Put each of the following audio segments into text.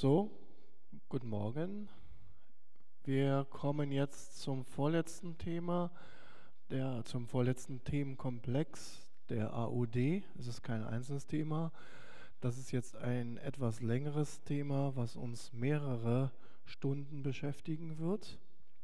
So, guten Morgen. Wir kommen jetzt zum vorletzten Thema, zum vorletzten Themenkomplex der AOD. Es ist kein einzelnes Thema. Das ist jetzt ein etwas längeres Thema, was uns mehrere Stunden beschäftigen wird.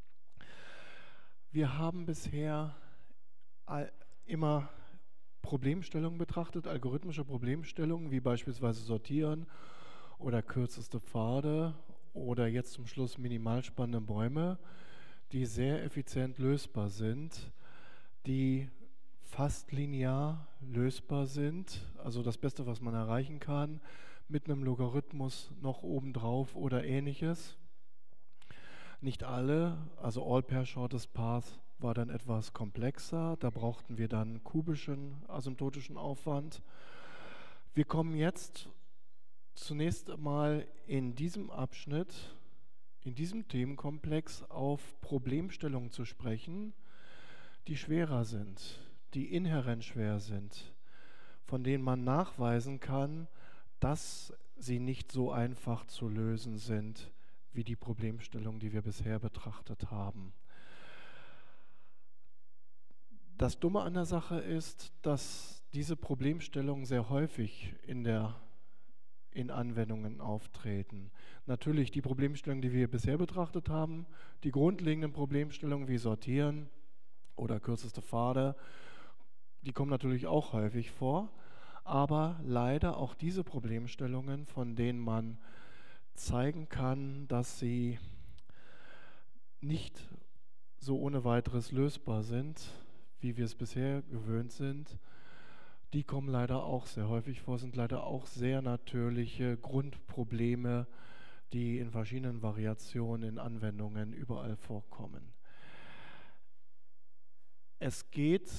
Wir haben bisher immer Problemstellungen betrachtet, algorithmische Problemstellungen, wie beispielsweise Sortieren oder kürzeste Pfade oder jetzt zum Schluss minimal spannende Bäume, die sehr effizient lösbar sind, die fast linear lösbar sind, also das Beste, was man erreichen kann, mit einem Logarithmus noch obendrauf oder ähnliches. Nicht alle, also All Pair Shortest Path war dann etwas komplexer, da brauchten wir dann kubischen asymptotischen Aufwand. Wir kommen jetzt zunächst einmal in diesem Abschnitt, in diesem Themenkomplex auf Problemstellungen zu sprechen, die schwerer sind, die inhärent schwer sind, von denen man nachweisen kann, dass sie nicht so einfach zu lösen sind, wie die Problemstellungen, die wir bisher betrachtet haben. Das Dumme an der Sache ist, dass diese Problemstellungen sehr häufig in Anwendungen auftreten. Natürlich die Problemstellungen, die wir bisher betrachtet haben, die grundlegenden Problemstellungen wie Sortieren oder kürzeste Pfade, die kommen natürlich auch häufig vor, aber leider auch diese Problemstellungen, von denen man zeigen kann, dass sie nicht so ohne weiteres lösbar sind, wie wir es bisher gewöhnt sind, die kommen leider auch sehr häufig vor, sind leider auch sehr natürliche Grundprobleme, die in verschiedenen Variationen in Anwendungen überall vorkommen. Es geht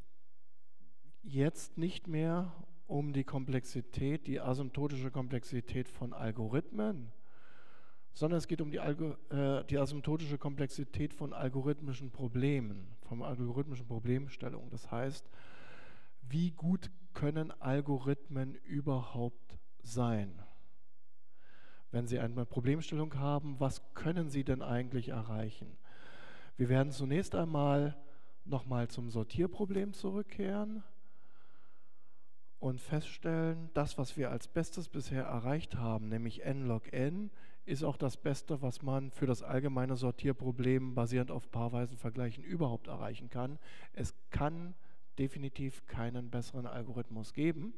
jetzt nicht mehr um die Komplexität, die asymptotische Komplexität von Algorithmen, sondern es geht um die asymptotische Komplexität von algorithmischen Problemen, von algorithmischen Problemstellungen. Das heißt, wie gut können Algorithmen überhaupt sein? Wenn Sie eine Problemstellung haben, was können Sie denn eigentlich erreichen? Wir werden zunächst einmal nochmal zum Sortierproblem zurückkehren und feststellen, das, was wir als Bestes bisher erreicht haben, nämlich n log n, ist auch das Beste, was man für das allgemeine Sortierproblem basierend auf paarweisen Vergleichen überhaupt erreichen kann. Es kann definitiv keinen besseren Algorithmus geben.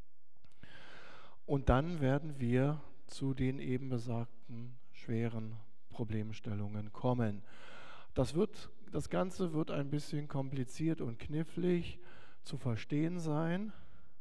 Und dann werden wir zu den eben besagten schweren Problemstellungen kommen. Das Ganze wird ein bisschen kompliziert und knifflig zu verstehen sein.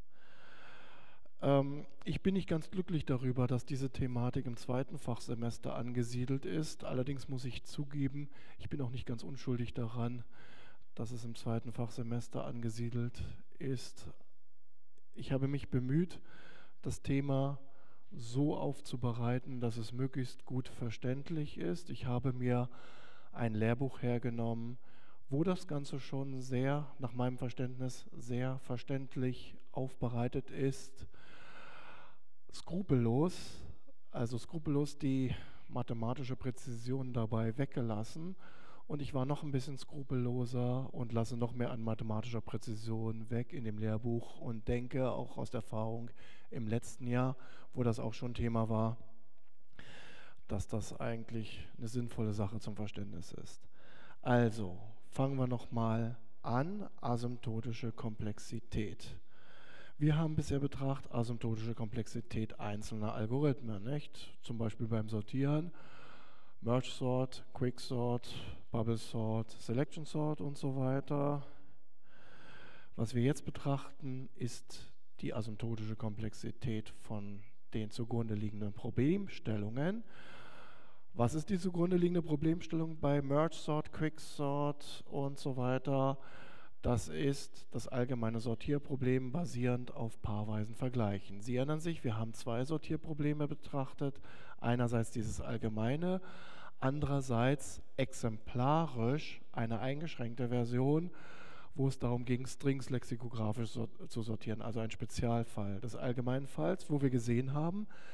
Ich bin nicht ganz glücklich darüber, dass diese Thematik im zweiten Fachsemester angesiedelt ist. Allerdings muss ich zugeben, ich bin auch nicht ganz unschuldig daran, dass es im zweiten Fachsemester angesiedelt ist. Ich habe mich bemüht, das Thema so aufzubereiten, dass es möglichst gut verständlich ist. Ich habe mir ein Lehrbuch hergenommen, wo das Ganze schon sehr, nach meinem Verständnis, sehr verständlich aufbereitet ist. Skrupellos die mathematische Präzision dabei weggelassen. Und ich war noch ein bisschen skrupelloser und lasse noch mehr an mathematischer Präzision weg in dem Lehrbuch und denke auch aus der Erfahrung im letzten Jahr, wo das auch schon Thema war, dass das eigentlich eine sinnvolle Sache zum Verständnis ist. Also, fangen wir nochmal an, asymptotische Komplexität. Wir haben bisher betrachtet asymptotische Komplexität einzelner Algorithmen, nicht? Zum Beispiel beim Sortieren, Merge Sort, Quick Sort, Bubble Sort, Selection Sort und so weiter. Was wir jetzt betrachten, ist die asymptotische Komplexität von den zugrunde liegenden Problemstellungen. Was ist die zugrunde liegende Problemstellung bei Merge Sort, Quick Sort und so weiter? Das ist das allgemeine Sortierproblem basierend auf paarweisen Vergleichen. Sie erinnern sich, wir haben zwei Sortierprobleme betrachtet. Einerseits dieses allgemeine, andererseits exemplarisch eine eingeschränkte Version, wo es darum ging, Strings lexikografisch zu sortieren, also ein Spezialfall des allgemeinen Falls, wo wir gesehen haben,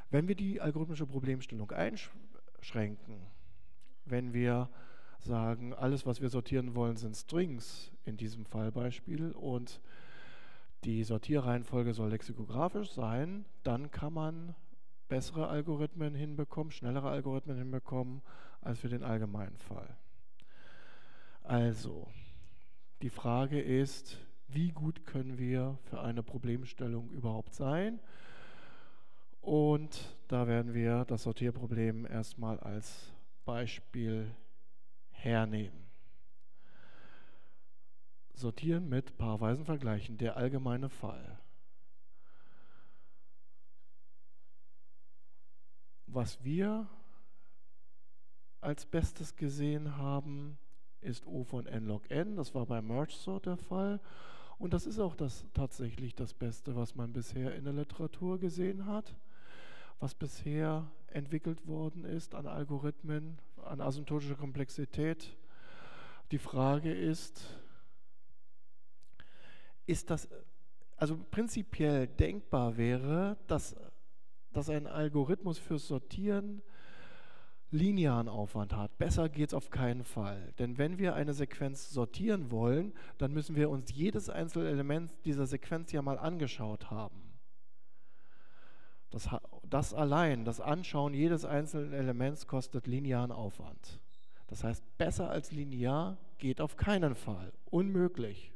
Wenn wir die algorithmische Problemstellung einschränken, wenn wir sagen, alles, was wir sortieren wollen, sind Strings in diesem Fallbeispiel und die Sortierreihenfolge soll lexikografisch sein, dann kann man bessere Algorithmen hinbekommen, schnellere Algorithmen hinbekommen, als für den allgemeinen Fall. Also, die Frage ist, wie gut können wir für eine Problemstellung überhaupt sein? Und da werden wir das Sortierproblem erstmal als Beispiel hernehmen. Sortieren mit paarweisen Vergleichen, der allgemeine Fall. Was wir als Bestes gesehen haben, ist O von n log n. Das war bei Merge Sort der Fall. Und das ist auch tatsächlich das Beste, was man bisher in der Literatur gesehen hat, was bisher entwickelt worden ist an Algorithmen, an asymptotischer Komplexität. Die Frage ist das, also prinzipiell denkbar wäre, dass ein Algorithmus fürs Sortieren linearen Aufwand hat. Besser geht es auf keinen Fall. Denn wenn wir eine Sequenz sortieren wollen, dann müssen wir uns jedes einzelne Element dieser Sequenz ja mal angeschaut haben. Das allein, das Anschauen jedes einzelnen Elements kostet linearen Aufwand. Das heißt, besser als linear geht auf keinen Fall. Unmöglich.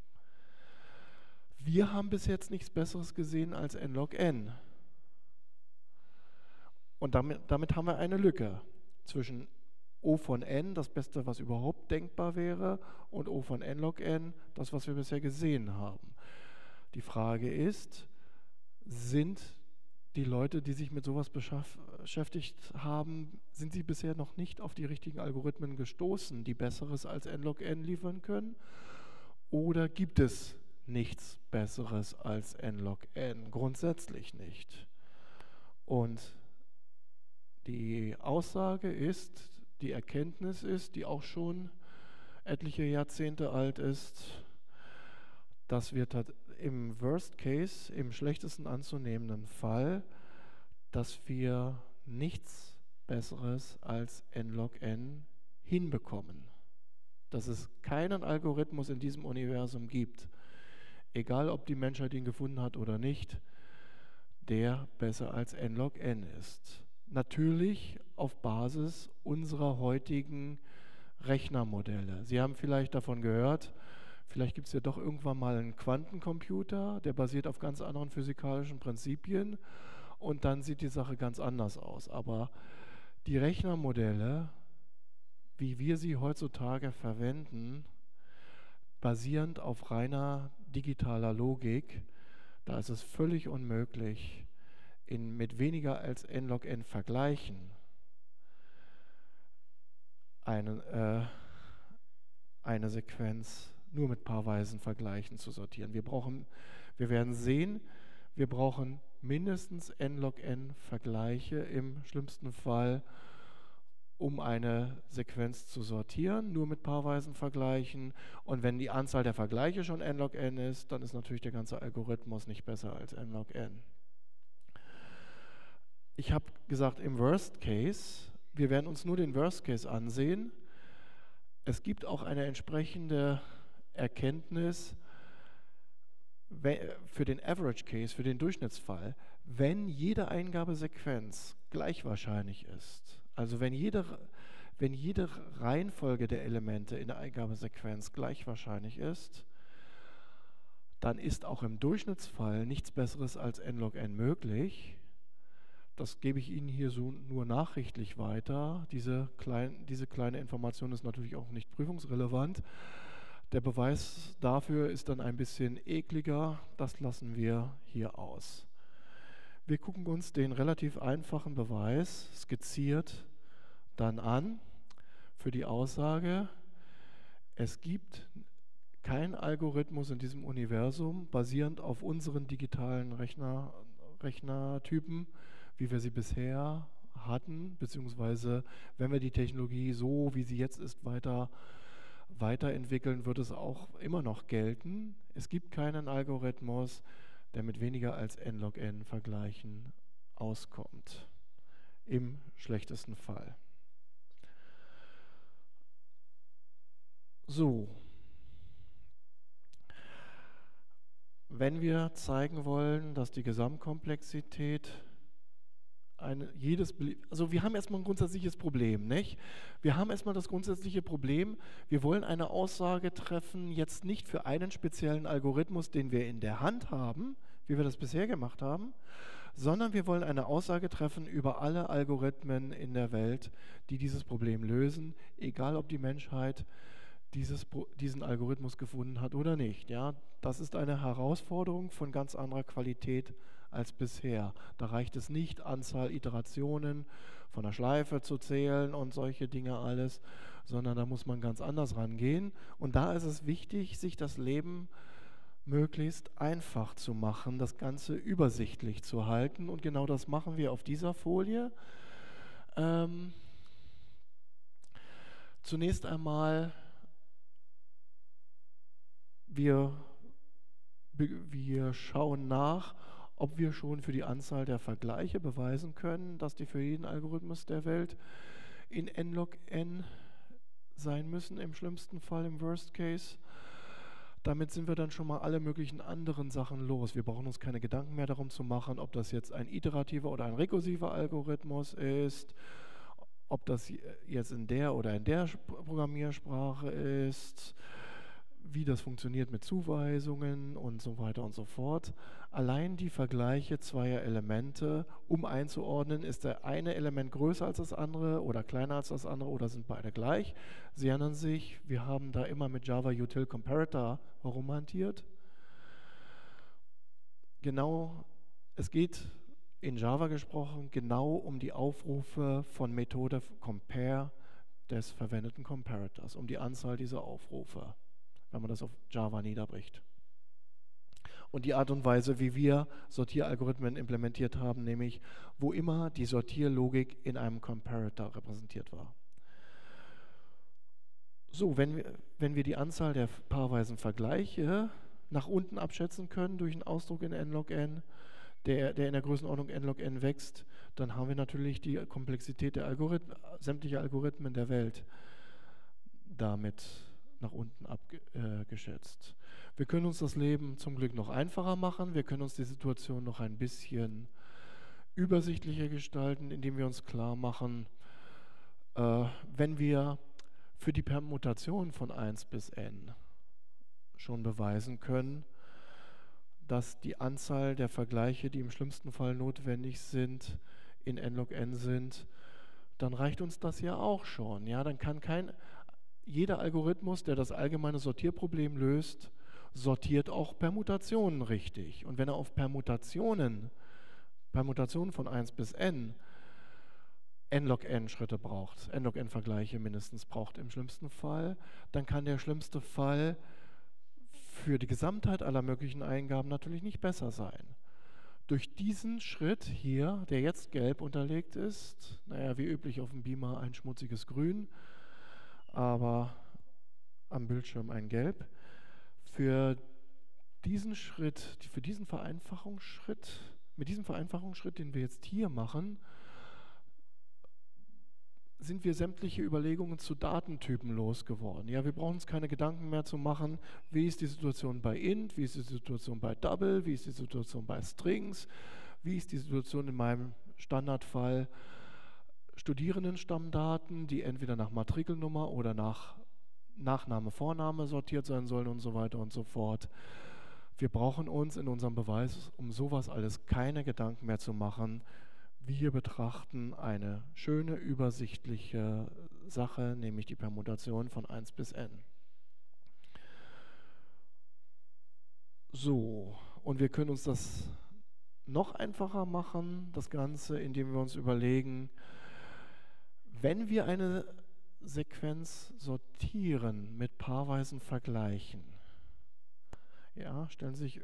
Wir haben bis jetzt nichts Besseres gesehen als n log n. Und damit haben wir eine Lücke zwischen O von n, das Beste, was überhaupt denkbar wäre, und O von n log n, das, was wir bisher gesehen haben. Die Frage ist, sind die Leute, die sich mit sowas beschäftigt haben, sind sie bisher noch nicht auf die richtigen Algorithmen gestoßen, die Besseres als n log n liefern können? Oder gibt es nichts Besseres als n log n? Grundsätzlich nicht. Und die Aussage ist, die Erkenntnis ist, die auch schon etliche Jahrzehnte alt ist, dass wir im Worst Case, im schlechtesten anzunehmenden Fall, dass wir nichts Besseres als n log n hinbekommen. Dass es keinen Algorithmus in diesem Universum gibt, egal ob die Menschheit ihn gefunden hat oder nicht, der besser als n log n ist. Natürlich auf Basis unserer heutigen Rechnermodelle. Sie haben vielleicht davon gehört, vielleicht gibt es ja doch irgendwann mal einen Quantencomputer, der basiert auf ganz anderen physikalischen Prinzipien und dann sieht die Sache ganz anders aus. Aber die Rechnermodelle, wie wir sie heutzutage verwenden, basierend auf reiner digitaler Logik, da ist es völlig unmöglich, mit weniger als n log n Vergleichen eine Sequenz nur mit paarweisen Vergleichen zu sortieren. Wir werden sehen, wir brauchen mindestens n log n Vergleiche im schlimmsten Fall, um eine Sequenz zu sortieren, nur mit paarweisen Vergleichen. Und wenn die Anzahl der Vergleiche schon n log n ist, dann ist natürlich der ganze Algorithmus nicht besser als n log n. Ich habe gesagt, im Worst Case, wir werden uns nur den Worst Case ansehen. Es gibt auch eine entsprechende Erkenntnis für den Average Case, für den Durchschnittsfall, wenn jede Eingabesequenz gleich wahrscheinlich ist. Also wenn jede Reihenfolge der Elemente in der Eingabesequenz gleich wahrscheinlich ist, dann ist auch im Durchschnittsfall nichts Besseres als n log n möglich. Das gebe ich Ihnen hier so nur nachrichtlich weiter. Diese kleine Information ist natürlich auch nicht prüfungsrelevant. Der Beweis dafür ist dann ein bisschen ekliger. Das lassen wir hier aus. Wir gucken uns den relativ einfachen Beweis skizziert dann an für die Aussage, es gibt keinen Algorithmus in diesem Universum basierend auf unseren digitalen Rechnertypen, wie wir sie bisher hatten, beziehungsweise wenn wir die Technologie so, wie sie jetzt ist, weiterentwickeln, wird es auch immer noch gelten. Es gibt keinen Algorithmus, der mit weniger als n log n Vergleichen auskommt. Im schlechtesten Fall. So. Wenn wir zeigen wollen, dass die Gesamtkomplexität also wir haben erstmal ein grundsätzliches Problem, nicht? Wir haben erstmal das grundsätzliche Problem, wir wollen eine Aussage treffen, jetzt nicht für einen speziellen Algorithmus, den wir in der Hand haben, wie wir das bisher gemacht haben, sondern wir wollen eine Aussage treffen über alle Algorithmen in der Welt, die dieses Problem lösen, egal ob die Menschheit diesen Algorithmus gefunden hat oder nicht. Ja? Das ist eine Herausforderung von ganz anderer Qualität als bisher. Da reicht es nicht, Anzahl Iterationen von der Schleife zu zählen und solche Dinge alles, sondern da muss man ganz anders rangehen. Und da ist es wichtig, sich das Leben möglichst einfach zu machen, das Ganze übersichtlich zu halten. Und genau das machen wir auf dieser Folie. Zunächst einmal, wir schauen nach, ob wir schon für die Anzahl der Vergleiche beweisen können, dass die für jeden Algorithmus der Welt in n-log n sein müssen, im schlimmsten Fall, im Worst Case. Damit sind wir dann schon mal alle möglichen anderen Sachen los. Wir brauchen uns keine Gedanken mehr darum zu machen, ob das jetzt ein iterativer oder ein rekursiver Algorithmus ist, ob das jetzt in der oder in der Programmiersprache ist, wie das funktioniert mit Zuweisungen und so weiter und so fort. Allein die Vergleiche zweier Elemente, um einzuordnen, ist der eine Element größer als das andere oder kleiner als das andere oder sind beide gleich. Sie erinnern sich, wir haben da immer mit Java Util Comparator herumhantiert. Genau, es geht in Java gesprochen genau um die Aufrufe von Methode compare des verwendeten Comparators, um die Anzahl dieser Aufrufe, wenn man das auf Java niederbricht. Und die Art und Weise, wie wir Sortieralgorithmen implementiert haben, nämlich wo immer die Sortierlogik in einem Comparator repräsentiert war. So, wenn wir die Anzahl der paarweisen Vergleiche nach unten abschätzen können durch einen Ausdruck in n-log n, der in der Größenordnung n-log n wächst, dann haben wir natürlich die Komplexität der sämtlicher Algorithmen der Welt damit nach unten abgeschätzt. Wir können uns das Leben zum Glück noch einfacher machen, wir können uns die Situation noch ein bisschen übersichtlicher gestalten, indem wir uns klar machen, wenn wir für die Permutation von 1 bis n schon beweisen können, dass die Anzahl der Vergleiche, die im schlimmsten Fall notwendig sind, in n-log n sind, dann reicht uns das ja auch schon. Ja? Dann kann jeder Algorithmus, der das allgemeine Sortierproblem löst, sortiert auch Permutationen richtig. Und wenn er auf Permutationen von 1 bis n n-log n Schritte braucht, n-log n Vergleiche mindestens braucht im schlimmsten Fall, dann kann der schlimmste Fall für die Gesamtheit aller möglichen Eingaben natürlich nicht besser sein. Durch diesen Schritt hier, der jetzt gelb unterlegt ist, naja, wie üblich auf dem Beamer ein schmutziges Grün, aber am Bildschirm ein Gelb. Für diesen Schritt, mit diesem Vereinfachungsschritt, den wir jetzt hier machen, sind wir sämtliche Überlegungen zu Datentypen losgeworden. Ja, wir brauchen uns keine Gedanken mehr zu machen, wie ist die Situation bei int, wie ist die Situation bei double, wie ist die Situation bei strings, wie ist die Situation in meinem Standardfall Studierendenstammdaten, die entweder nach Matrikelnummer oder nach Nachname, Vorname sortiert sein sollen und so weiter und so fort. Wir brauchen uns in unserem Beweis um sowas alles keine Gedanken mehr zu machen. Wir betrachten eine schöne, übersichtliche Sache, nämlich die Permutation von 1 bis n. So, und wir können uns das noch einfacher machen, das Ganze, indem wir uns überlegen, wenn wir eine Sequenz sortieren mit paarweisen Vergleichen, ja, stellen Sie sich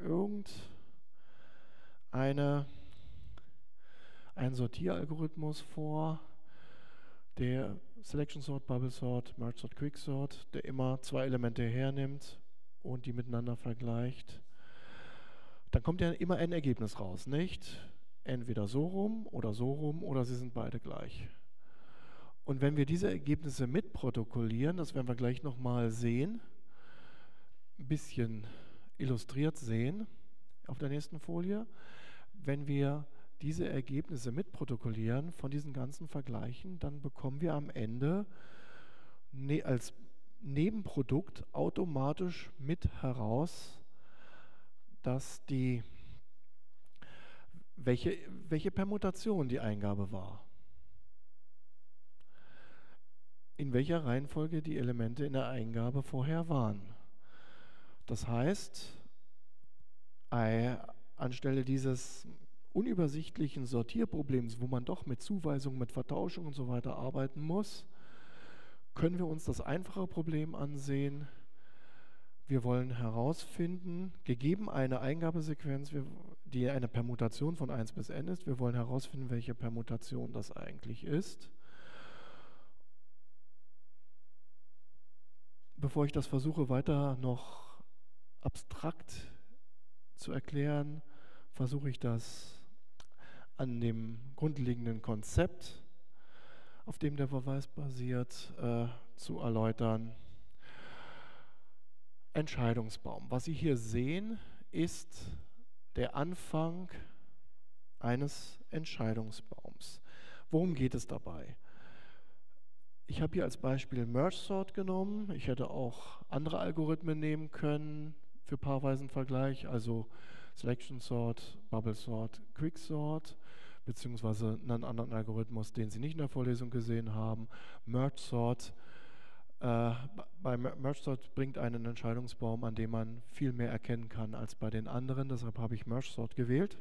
einen Sortieralgorithmus vor, der Selection Sort, Bubble Sort, Merge Sort, Quick Sort, der immer zwei Elemente hernimmt und die miteinander vergleicht. Dann kommt ja immer ein Ergebnis raus, nicht? entweder so rum oder sie sind beide gleich. Und wenn wir diese Ergebnisse mitprotokollieren, das werden wir gleich nochmal sehen, ein bisschen illustriert sehen auf der nächsten Folie, wenn wir diese Ergebnisse mitprotokollieren von diesen ganzen Vergleichen, dann bekommen wir am Ende als Nebenprodukt automatisch mit heraus, dass welche Permutation die Eingabe war. In welcher Reihenfolge die Elemente in der Eingabe vorher waren. Das heißt, anstelle dieses unübersichtlichen Sortierproblems, wo man doch mit Zuweisung, mit Vertauschung und so weiter arbeiten muss, können wir uns das einfache Problem ansehen. Wir wollen herausfinden, gegeben eine Eingabesequenz, die eine Permutation von 1 bis n ist, wir wollen herausfinden, welche Permutation das eigentlich ist. Bevor ich das versuche, weiter noch abstrakt zu erklären, versuche ich das an dem grundlegenden Konzept, auf dem der Verweis basiert, zu erläutern. Entscheidungsbaum. Was Sie hier sehen, ist der Anfang eines Entscheidungsbaums. Worum geht es dabei? Ich habe hier als Beispiel Merge Sort genommen. Ich hätte auch andere Algorithmen nehmen können für paarweisen Vergleich, also Selection Sort, Bubble Sort, Quick Sort, beziehungsweise einen anderen Algorithmus, den Sie nicht in der Vorlesung gesehen haben. Merge Sort. Bei Merge Sort bringt einen Entscheidungsbaum, an dem man viel mehr erkennen kann als bei den anderen. Deshalb habe ich Merge Sort gewählt.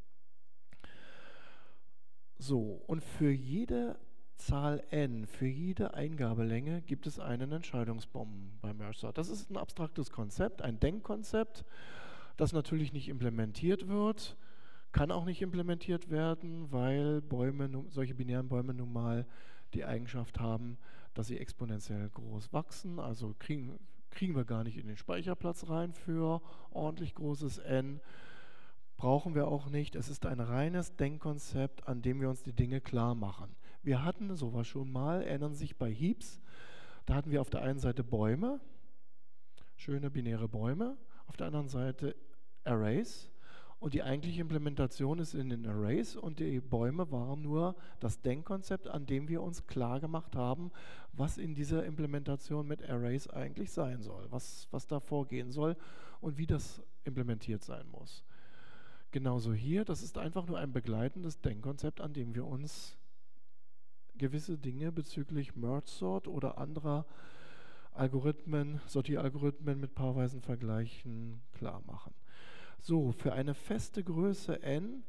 So, und für jede Zahl n, für jede Eingabelänge gibt es einen Entscheidungsbaum bei Merge Sort. Das ist ein abstraktes Konzept, ein Denkkonzept, das natürlich nicht implementiert wird, kann auch nicht implementiert werden, weil solche binären Bäume nun mal die Eigenschaft haben, dass sie exponentiell groß wachsen, also kriegen wir gar nicht in den Speicherplatz rein für ordentlich großes n, brauchen wir auch nicht. Es ist ein reines Denkkonzept, an dem wir uns die Dinge klar machen. Wir hatten sowas schon mal, erinnern sich bei Heaps, da hatten wir auf der einen Seite Bäume, schöne binäre Bäume, auf der anderen Seite Arrays. Und die eigentliche Implementation ist in den Arrays und die Bäume waren nur das Denkkonzept, an dem wir uns klar gemacht haben, was in dieser Implementation mit Arrays eigentlich sein soll, was da vorgehen soll und wie das implementiert sein muss. Genauso hier, das ist einfach nur ein begleitendes Denkkonzept, an dem wir uns gewisse Dinge bezüglich Merge Sort oder anderer Algorithmen, Sortieralgorithmen mit paarweisen Vergleichen klar machen. So, für eine feste Größe n,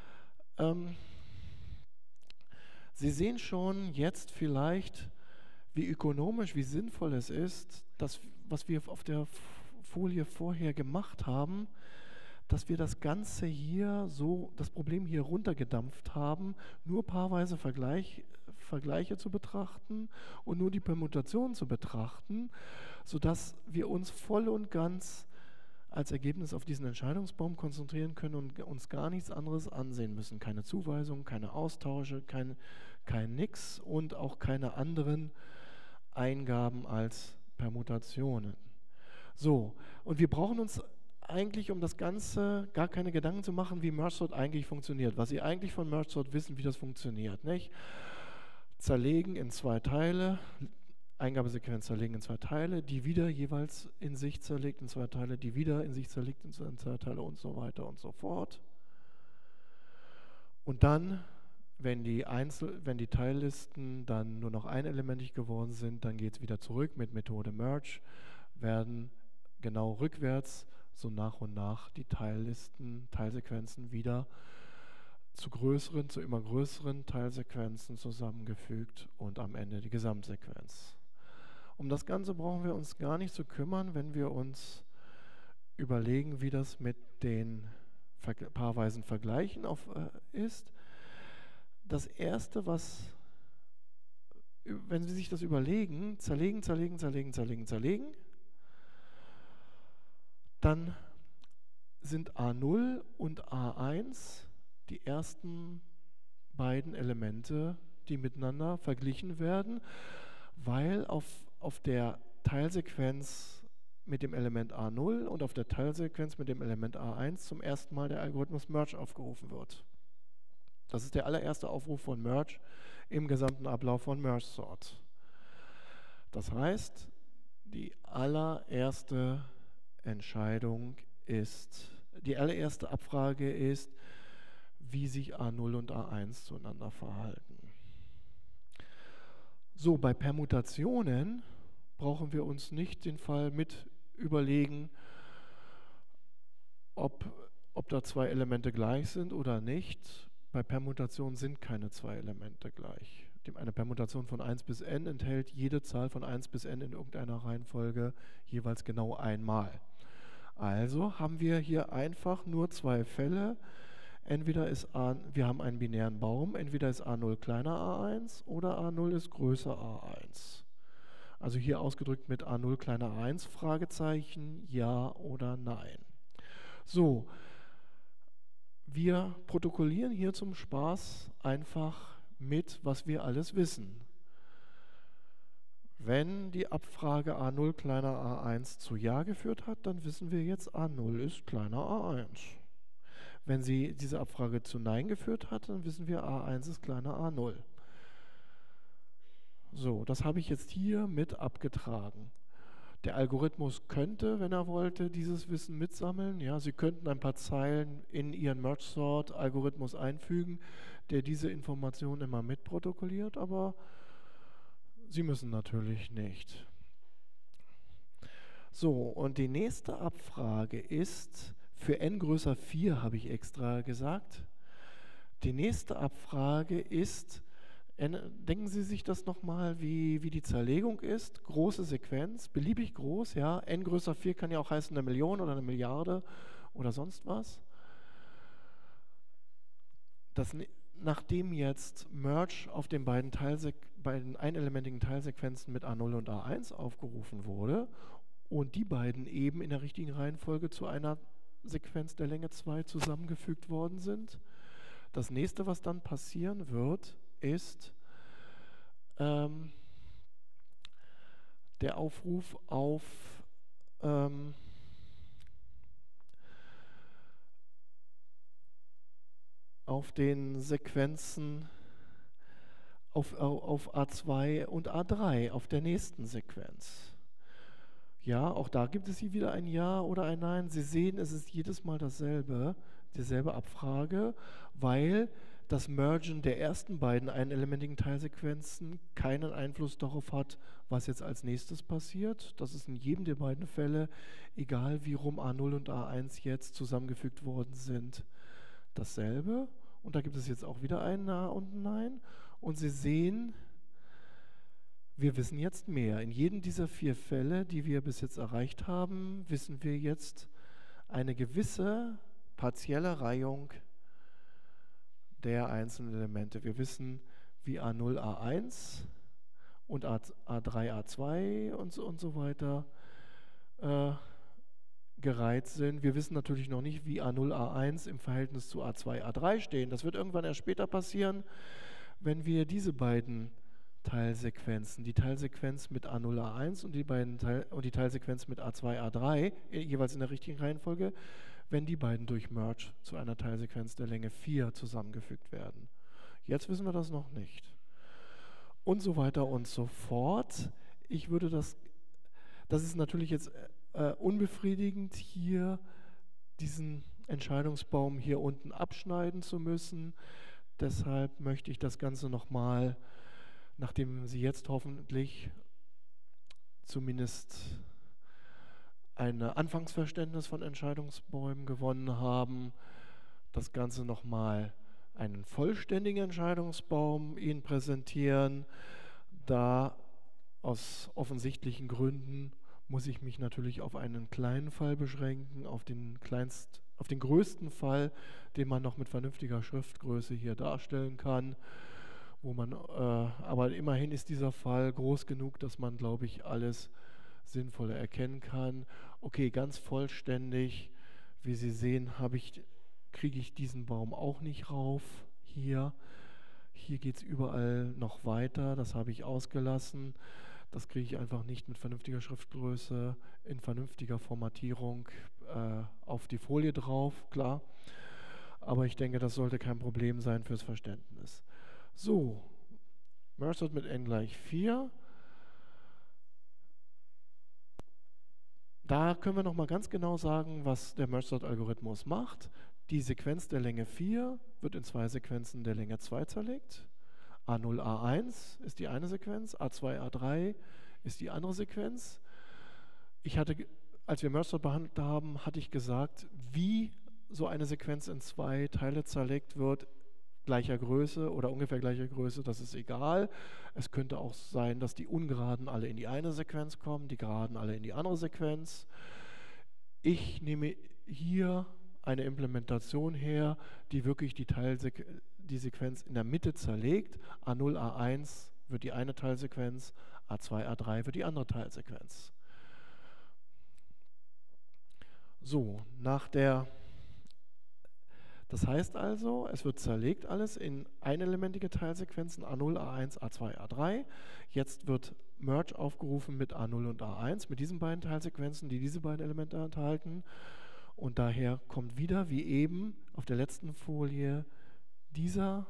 Sie sehen schon jetzt vielleicht, wie ökonomisch, wie sinnvoll es ist, dass, was wir auf der Folie vorher gemacht haben, dass wir das Ganze hier so, das Problem hier runtergedampft haben, nur paarweise Vergleiche zu betrachten und nur die Permutationen zu betrachten, sodass wir uns voll und ganz als Ergebnis auf diesen Entscheidungsbaum konzentrieren können und uns gar nichts anderes ansehen müssen. Keine Zuweisung, keine Austausche, kein Nix und auch keine anderen Eingaben als Permutationen. So, und wir brauchen uns eigentlich um das Ganze gar keine Gedanken zu machen, wie Merge Sort eigentlich funktioniert. Was Sie eigentlich von Merge Sort wissen, wie das funktioniert, nicht? Zerlegen in 2 Teile, Eingabesequenz zerlegen in 2 Teile, die wieder jeweils in sich zerlegt in 2 Teile, die wieder in sich zerlegt in 2 Teile und so weiter und so fort. Und dann, wenn die Teillisten dann nur noch einelementig geworden sind, dann geht es wieder zurück mit Methode Merge, werden genau rückwärts so nach und nach die Teilsequenzen wieder zu immer größeren Teilsequenzen zusammengefügt und am Ende die Gesamtsequenz. Um das Ganze brauchen wir uns gar nicht zu kümmern, wenn wir uns überlegen, wie das mit den paarweisen Vergleichen ist. Das Erste, wenn Sie sich das überlegen, zerlegen, dann sind A0 und A1 die ersten beiden Elemente, die miteinander verglichen werden, weil auf der Teilsequenz mit dem Element A0 und auf der Teilsequenz mit dem Element A1 zum ersten Mal der Algorithmus Merge aufgerufen wird. Das ist der allererste Aufruf von Merge im gesamten Ablauf von Merge Sort. Das heißt, die allererste Entscheidung ist, die allererste Abfrage ist, wie sich A0 und A1 zueinander verhalten. So, bei Permutationen brauchen wir uns nicht den Fall mit überlegen, ob da zwei Elemente gleich sind oder nicht. Bei Permutationen sind keine zwei Elemente gleich. Eine Permutation von 1 bis n enthält jede Zahl von 1 bis n in irgendeiner Reihenfolge jeweils genau einmal. Also haben wir hier einfach nur zwei Fälle. Entweder ist wir haben einen binären Baum, entweder ist A0 kleiner A1 oder A0 ist größer A1. Also hier ausgedrückt mit A0 kleiner A1, Fragezeichen, ja oder nein. So, wir protokollieren hier zum Spaß einfach mit, was wir alles wissen. Wenn die Abfrage A0 kleiner A1 zu Ja geführt hat, dann wissen wir jetzt, A0 ist kleiner A1. Wenn sie diese Abfrage zu Nein geführt hat, dann wissen wir, A1 ist kleiner A0. So, das habe ich jetzt hier mit abgetragen. Der Algorithmus könnte, wenn er wollte, dieses Wissen mitsammeln. Ja, Sie könnten ein paar Zeilen in Ihren Merge-Sort-Algorithmus einfügen, der diese Informationen immer mitprotokolliert, aber Sie müssen natürlich nicht. So, und die nächste Abfrage ist, für n größer 4 habe ich extra gesagt, die nächste Abfrage ist, denken Sie sich das nochmal, wie die Zerlegung ist, große Sequenz, beliebig groß, ja, n größer 4 kann ja auch heißen 1 Million oder 1 Milliarde oder sonst was. Nachdem jetzt Merge auf den beiden einelementigen Teilsequenzen mit A0 und A1 aufgerufen wurde und die beiden eben in der richtigen Reihenfolge zu einer Sequenz der Länge 2 zusammengefügt worden sind, das nächste, was dann passieren wird, ist der Aufruf auf den Sequenzen auf A2 und A3, auf der nächsten Sequenz. Ja, auch da gibt es hier wieder ein Ja oder ein Nein. Sie sehen, es ist jedes Mal dieselbe Abfrage, weil das Mergen der ersten beiden einelementigen Teilsequenzen keinen Einfluss darauf hat, was jetzt als nächstes passiert. Das ist in jedem der beiden Fälle, egal wie rum A0 und A1 jetzt zusammengefügt worden sind, dasselbe. Und da gibt es jetzt auch wieder ein Ja und ein Nein. Und Sie sehen, wir wissen jetzt mehr. In jedem dieser 4 Fälle, die wir bis jetzt erreicht haben, wissen wir jetzt eine gewisse partielle Reihung der einzelnen Elemente. Wir wissen, wie A0, A1 und A3, A2 und so weiter gereiht sind. Wir wissen natürlich noch nicht, wie A0, A1 im Verhältnis zu A2, A3 stehen. Das wird irgendwann erst später passieren, wenn wir diese beiden Teilsequenzen, die Teilsequenz mit A0, A1 und die Teilsequenz mit A2, A3, jeweils in der richtigen Reihenfolge, wenn die beiden durch Merge zu einer Teilsequenz der Länge 4 zusammengefügt werden. Jetzt wissen wir das noch nicht. Und so weiter und so fort. Das ist natürlich jetzt unbefriedigend, hier diesen Entscheidungsbaum hier unten abschneiden zu müssen. Deshalb möchte ich das Ganze nochmal, nachdem Sie jetzt hoffentlich zumindest ein Anfangsverständnis von Entscheidungsbäumen gewonnen haben, das Ganze nochmal einen vollständigen Entscheidungsbaum Ihnen präsentieren. Da aus offensichtlichen Gründen muss ich mich natürlich auf einen kleinen Fall beschränken, auf den größten Fall, den man noch mit vernünftiger Schriftgröße hier darstellen kann. Aber immerhin ist dieser Fall groß genug, dass man, glaube ich, alles Sinnvolle erkennen kann. Okay, ganz vollständig, wie Sie sehen, habe ich kriege ich diesen Baum auch nicht rauf. Hier geht es überall noch weiter, das habe ich ausgelassen. Das kriege ich einfach nicht mit vernünftiger Schriftgröße, in vernünftiger Formatierung auf die Folie drauf, klar. Aber ich denke, das sollte kein Problem sein fürs Verständnis. So, Merge-Sort mit n gleich 4. Da können wir nochmal ganz genau sagen, was der Merge-Sort-Algorithmus macht. Die Sequenz der Länge 4 wird in zwei Sequenzen der Länge 2 zerlegt. A0, A1 ist die eine Sequenz, A2, A3 ist die andere Sequenz. Als wir Merge-Sort behandelt haben, hatte ich gesagt, wie so eine Sequenz in zwei Teile zerlegt wird, gleicher Größe oder ungefähr gleicher Größe, das ist egal. Es könnte auch sein, dass die Ungeraden alle in die eine Sequenz kommen, die Geraden alle in die andere Sequenz. Ich nehme hier eine Implementation her, die wirklich die Sequenz in der Mitte zerlegt. A0, A1 wird die eine Teilsequenz, A2, A3 wird die andere Teilsequenz. So, das heißt also, es wird zerlegt alles in einelementige Teilsequenzen A0, A1, A2, A3. Jetzt wird Merge aufgerufen mit A0 und A1, mit diesen beiden Teilsequenzen, die diese beiden Elemente enthalten. Und daher kommt wieder, wie eben auf der letzten Folie, diese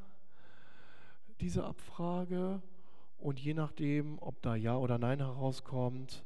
Abfrage. Und je nachdem, ob da Ja oder Nein herauskommt,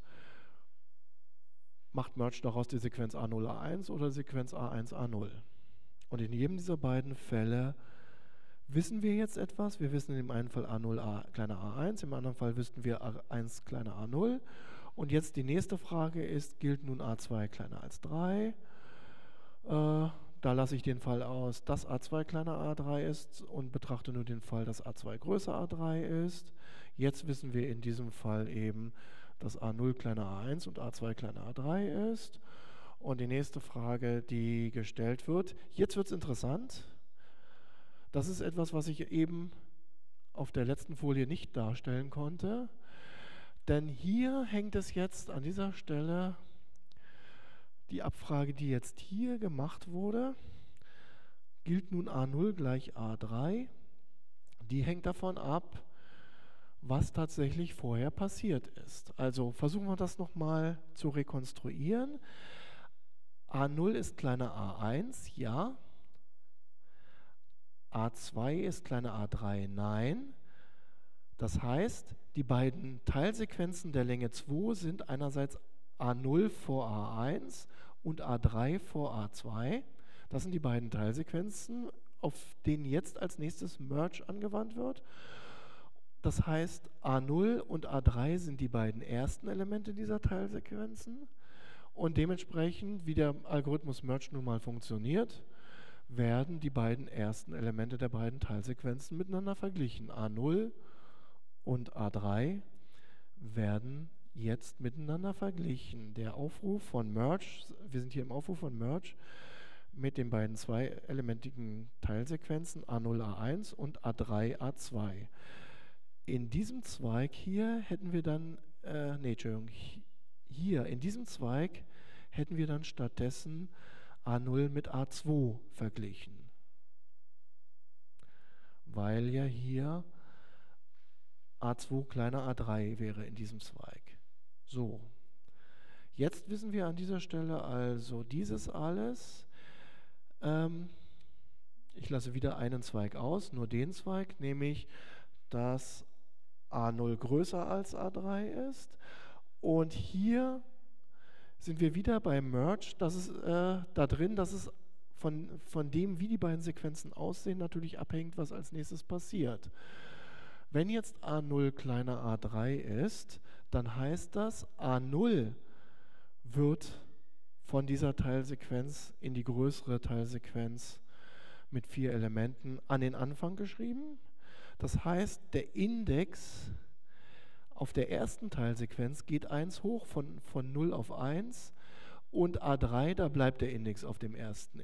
macht Merge daraus die Sequenz A0, A1 oder Sequenz A1, A0. Und in jedem dieser beiden Fälle wissen wir jetzt etwas. Wir wissen in dem einen Fall A0 kleiner a1, im anderen Fall wissen wir A1 kleiner a0. Und jetzt die nächste Frage ist, gilt nun A2 kleiner als 3? Da lasse ich den Fall aus, dass A2 kleiner a3 ist und betrachte nur den Fall, dass A2 größer a3 ist. Jetzt wissen wir in diesem Fall eben, dass A0 kleiner a1 und A2 kleiner a3 ist. Und die nächste Frage, die gestellt wird, jetzt wird es interessant. Das ist etwas, was ich eben auf der letzten Folie nicht darstellen konnte. Denn hier hängt es jetzt an dieser Stelle, die Abfrage, die jetzt hier gemacht wurde, gilt nun A0 gleich A3. Die hängt davon ab, was tatsächlich vorher passiert ist. Also versuchen wir das nochmal zu rekonstruieren. A0 ist kleiner A1, ja. A2 ist kleiner A3, nein. Das heißt, die beiden Teilsequenzen der Länge 2 sind einerseits A0 vor A1 und A3 vor A2. Das sind die beiden Teilsequenzen, auf denen jetzt als nächstes Merge angewandt wird. Das heißt, A0 und A3 sind die beiden ersten Elemente dieser Teilsequenzen. Und dementsprechend, wie der Algorithmus Merge nun mal funktioniert, werden die beiden ersten Elemente der beiden Teilsequenzen miteinander verglichen. A0 und A3 werden jetzt miteinander verglichen. Der Aufruf von Merge, wir sind hier im Aufruf von Merge, mit den beiden zweielementigen Teilsequenzen A0, A1 und A3, A2. In diesem Zweig hier hätten wir dann, hier in diesem Zweig hätten wir dann stattdessen A0 mit A2 verglichen. Weil ja hier A2 kleiner A3 wäre in diesem Zweig. So, jetzt wissen wir an dieser Stelle also dieses alles. Ich lasse wieder einen Zweig aus, nur den Zweig, nämlich dass A0 größer als A3 ist. Und hier sind wir wieder beim Merge. Das ist da drin, dass es von dem, wie die beiden Sequenzen aussehen, natürlich abhängt, was als nächstes passiert. Wenn jetzt A0 kleiner A3 ist, dann heißt das, A0 wird von dieser Teilsequenz in die größere Teilsequenz mit 4 Elementen an den Anfang geschrieben. Das heißt, der Index auf der ersten Teilsequenz geht 1 hoch von 0 auf 1 und A3, da bleibt der Index auf dem ersten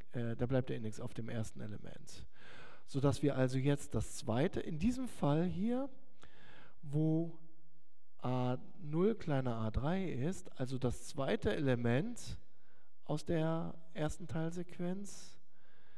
Element. Sodass wir also jetzt das zweite, in diesem Fall hier, wo A0 kleiner A3 ist, also das zweite Element aus der ersten Teilsequenz,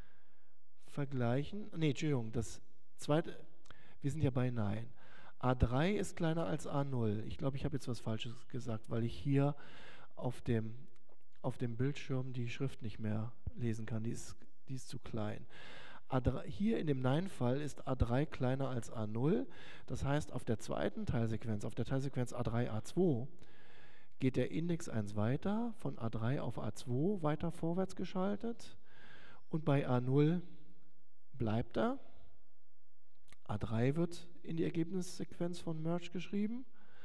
vergleichen. Nee, Entschuldigung, das zweite, wir sind ja bei Nein. A3 ist kleiner als A0. Ich glaube, ich habe jetzt was Falsches gesagt, weil ich hier auf dem Bildschirm die Schrift nicht mehr lesen kann. Die ist zu klein. A3, hier in dem Nein-Fall ist A3 kleiner als A0. Das heißt, auf der zweiten Teilsequenz, auf der Teilsequenz A3, A2, geht der Index 1 weiter, von A3 auf A2 weiter vorwärts geschaltet. Und bei A0 bleibt er. A3 wird in die Ergebnissequenz von Merge geschrieben.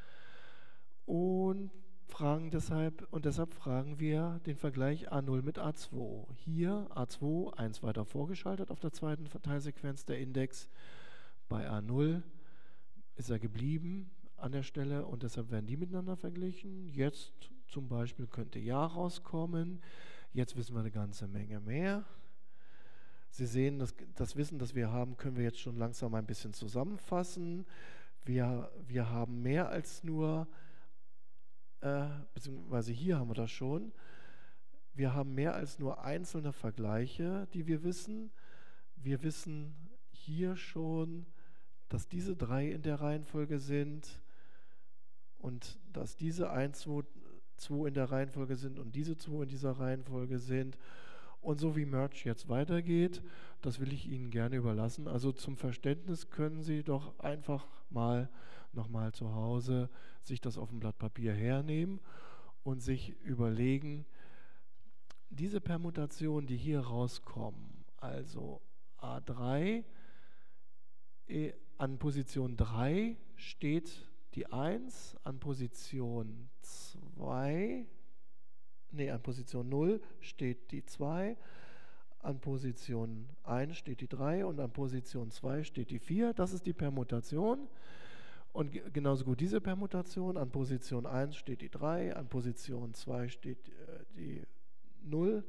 Und deshalb fragen wir den Vergleich A0 mit A2. Hier A2 1 weiter vorgeschaltet auf der zweiten Teilsequenz der Index. Bei A0 ist er geblieben an der Stelle und deshalb werden die miteinander verglichen. Jetzt zum Beispiel könnte Ja rauskommen. Jetzt wissen wir eine ganze Menge mehr. Sie sehen, das Wissen, das wir haben, können wir jetzt schon langsam ein bisschen zusammenfassen. Wir haben mehr als nur, beziehungsweise hier haben wir das schon, wir haben mehr als nur einzelne Vergleiche, die wir wissen. Wir wissen hier schon, dass diese 3 in der Reihenfolge sind und dass diese 1, 2 in der Reihenfolge sind und diese 2 in dieser Reihenfolge sind. Und so wie Merge jetzt weitergeht, das will ich Ihnen gerne überlassen. Also zum Verständnis können Sie doch einfach nochmal zu Hause sich das auf dem Blatt Papier hernehmen und sich überlegen, diese Permutationen, die hier rauskommen, also A3, an Position 3 steht die 1, an Position 0 steht die 2, an Position 1 steht die 3 und an Position 2 steht die 4. Das ist die Permutation. Und genauso gut diese Permutation, an Position 1 steht die 3, an Position 2 steht die 0.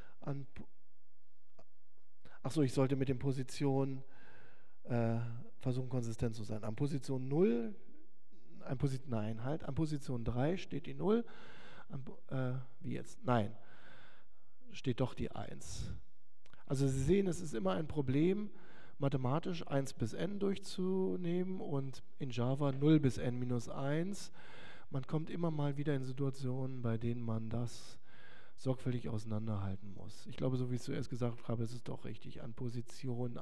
Achso, ich sollte mit den Positionen versuchen, konsistent zu sein. An Position 0, an Position 3 steht die 0. Wie jetzt? Nein, steht doch die 1. Also Sie sehen, es ist immer ein Problem, mathematisch 1 bis n durchzunehmen und in Java 0 bis n minus 1. Man kommt immer mal wieder in Situationen, bei denen man das sorgfältig auseinanderhalten muss. Ich glaube, so wie ich es zuerst gesagt habe, ist es doch richtig. An Position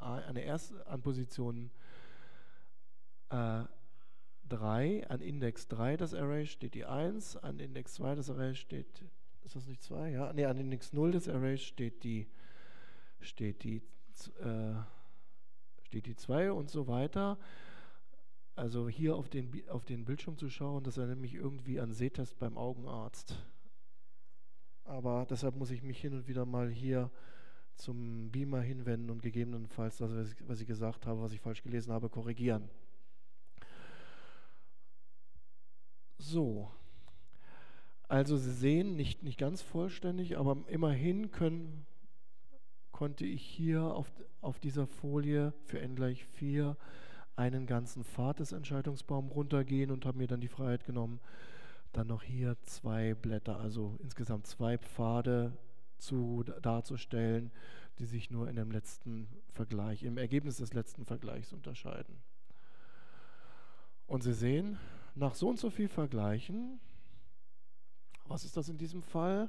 3, an Index 3 des Arrays steht die 1, an Index 2 des Arrays steht, ist das nicht 2? Ja, nee, an Index 0 des Arrays steht die 2 und so weiter. Also hier auf den Bildschirm zu schauen, das erinnert mich irgendwie an Sehtest beim Augenarzt. Aber deshalb muss ich mich hin und wieder mal hier zum Beamer hinwenden und gegebenenfalls das, was ich gesagt habe, was ich falsch gelesen habe, korrigieren. So, also Sie sehen, nicht ganz vollständig, aber immerhin konnte ich hier auf dieser Folie für n = 4 einen ganzen Pfad des Entscheidungsbaums runtergehen und habe mir dann die Freiheit genommen, dann noch hier 2 Blätter, also insgesamt 2 Pfade darzustellen, die sich nur in dem letzten Vergleich, im Ergebnis des letzten Vergleichs unterscheiden. Und Sie sehen, nach so und so viel Vergleichen, was ist das in diesem Fall?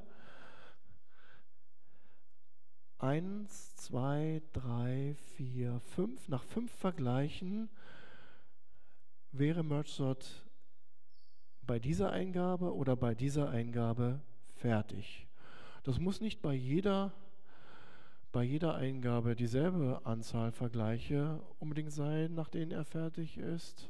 1, 2, 3, 4, 5. Nach 5 Vergleichen wäre MergeSort bei dieser Eingabe oder bei dieser Eingabe fertig. Das muss nicht bei jeder Eingabe dieselbe Anzahl Vergleiche unbedingt sein, nach denen er fertig ist.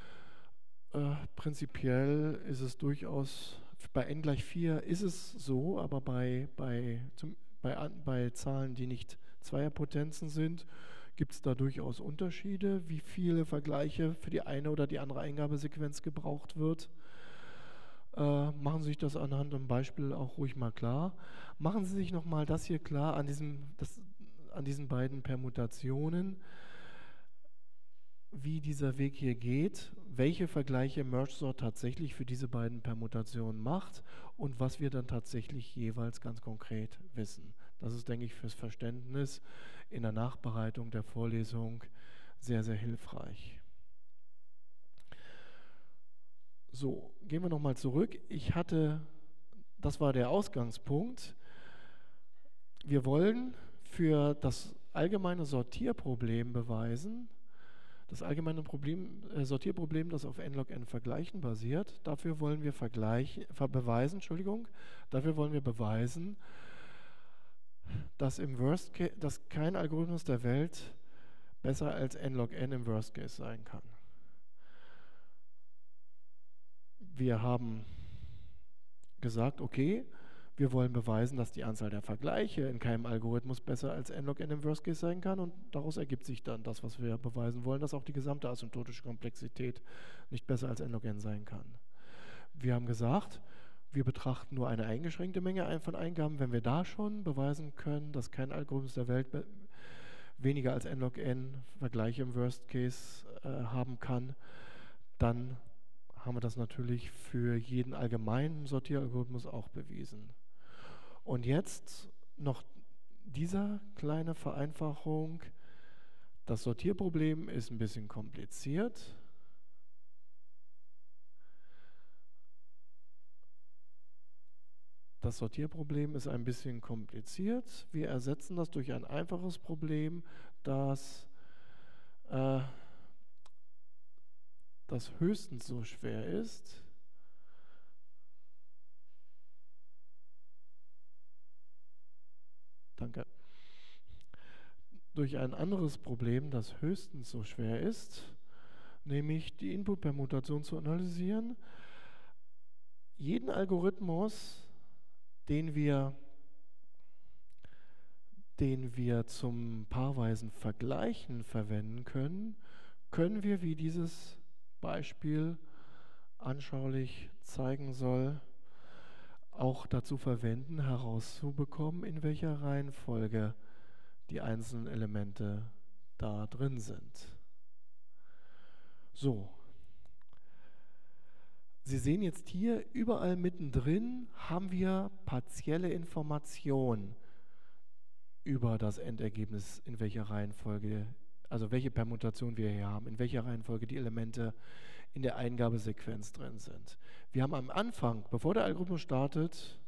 Prinzipiell ist es durchaus, bei n = 4 ist es so, aber bei Zahlen, die nicht Zweierpotenzen sind, gibt es da durchaus Unterschiede, wie viele Vergleiche für die eine oder die andere Eingabesequenz gebraucht wird. Machen Sie sich das anhand einem Beispiel auch ruhig mal klar. Machen Sie sich nochmal das hier klar an diesen beiden Permutationen, wie dieser Weg hier geht, welche Vergleiche MergeSort tatsächlich für diese beiden Permutationen macht und was wir dann tatsächlich jeweils ganz konkret wissen. Das ist, denke ich, fürs Verständnis in der Nachbereitung der Vorlesung sehr, sehr hilfreich. So, gehen wir nochmal zurück. Das war der Ausgangspunkt. Wir wollen für das allgemeine Sortierproblem beweisen, das allgemeine Sortierproblem, das auf n-log-n Vergleichen basiert, dafür wollen wir beweisen, dass dass kein Algorithmus der Welt besser als n-log-n im Worst Case sein kann. Wir haben gesagt, okay, wir wollen beweisen, dass die Anzahl der Vergleiche in keinem Algorithmus besser als n-log-n im Worst Case sein kann, und daraus ergibt sich dann das, was wir beweisen wollen, dass auch die gesamte asymptotische Komplexität nicht besser als n-log-n sein kann. Wir haben gesagt, wir betrachten nur eine eingeschränkte Menge von Eingaben. Wenn wir da schon beweisen können, dass kein Algorithmus der Welt weniger als n-log-n Vergleiche im Worst Case haben kann, dann haben wir das natürlich für jeden allgemeinen Sortieralgorithmus auch bewiesen. Und jetzt noch diese kleine Vereinfachung. Das Sortierproblem ist ein bisschen kompliziert. Wir ersetzen das durch ein einfaches Problem, das höchstens so schwer ist, durch ein anderes Problem, das höchstens so schwer ist, nämlich die Input-Permutation zu analysieren. Jeden Algorithmus, den wir zum paarweisen Vergleichen verwenden können, können wir, wie dieses Beispiel anschaulich zeigen soll, auch dazu verwenden, herauszubekommen, in welcher Reihenfolge die einzelnen Elemente da drin sind. So. Sie sehen jetzt hier, überall mittendrin haben wir partielle Informationen über das Endergebnis, in welcher Reihenfolge, also welche Permutation wir hier haben, in welcher Reihenfolge die Elemente in der Eingabesequenz drin sind. Wir haben am Anfang, bevor der Algorithmus startet,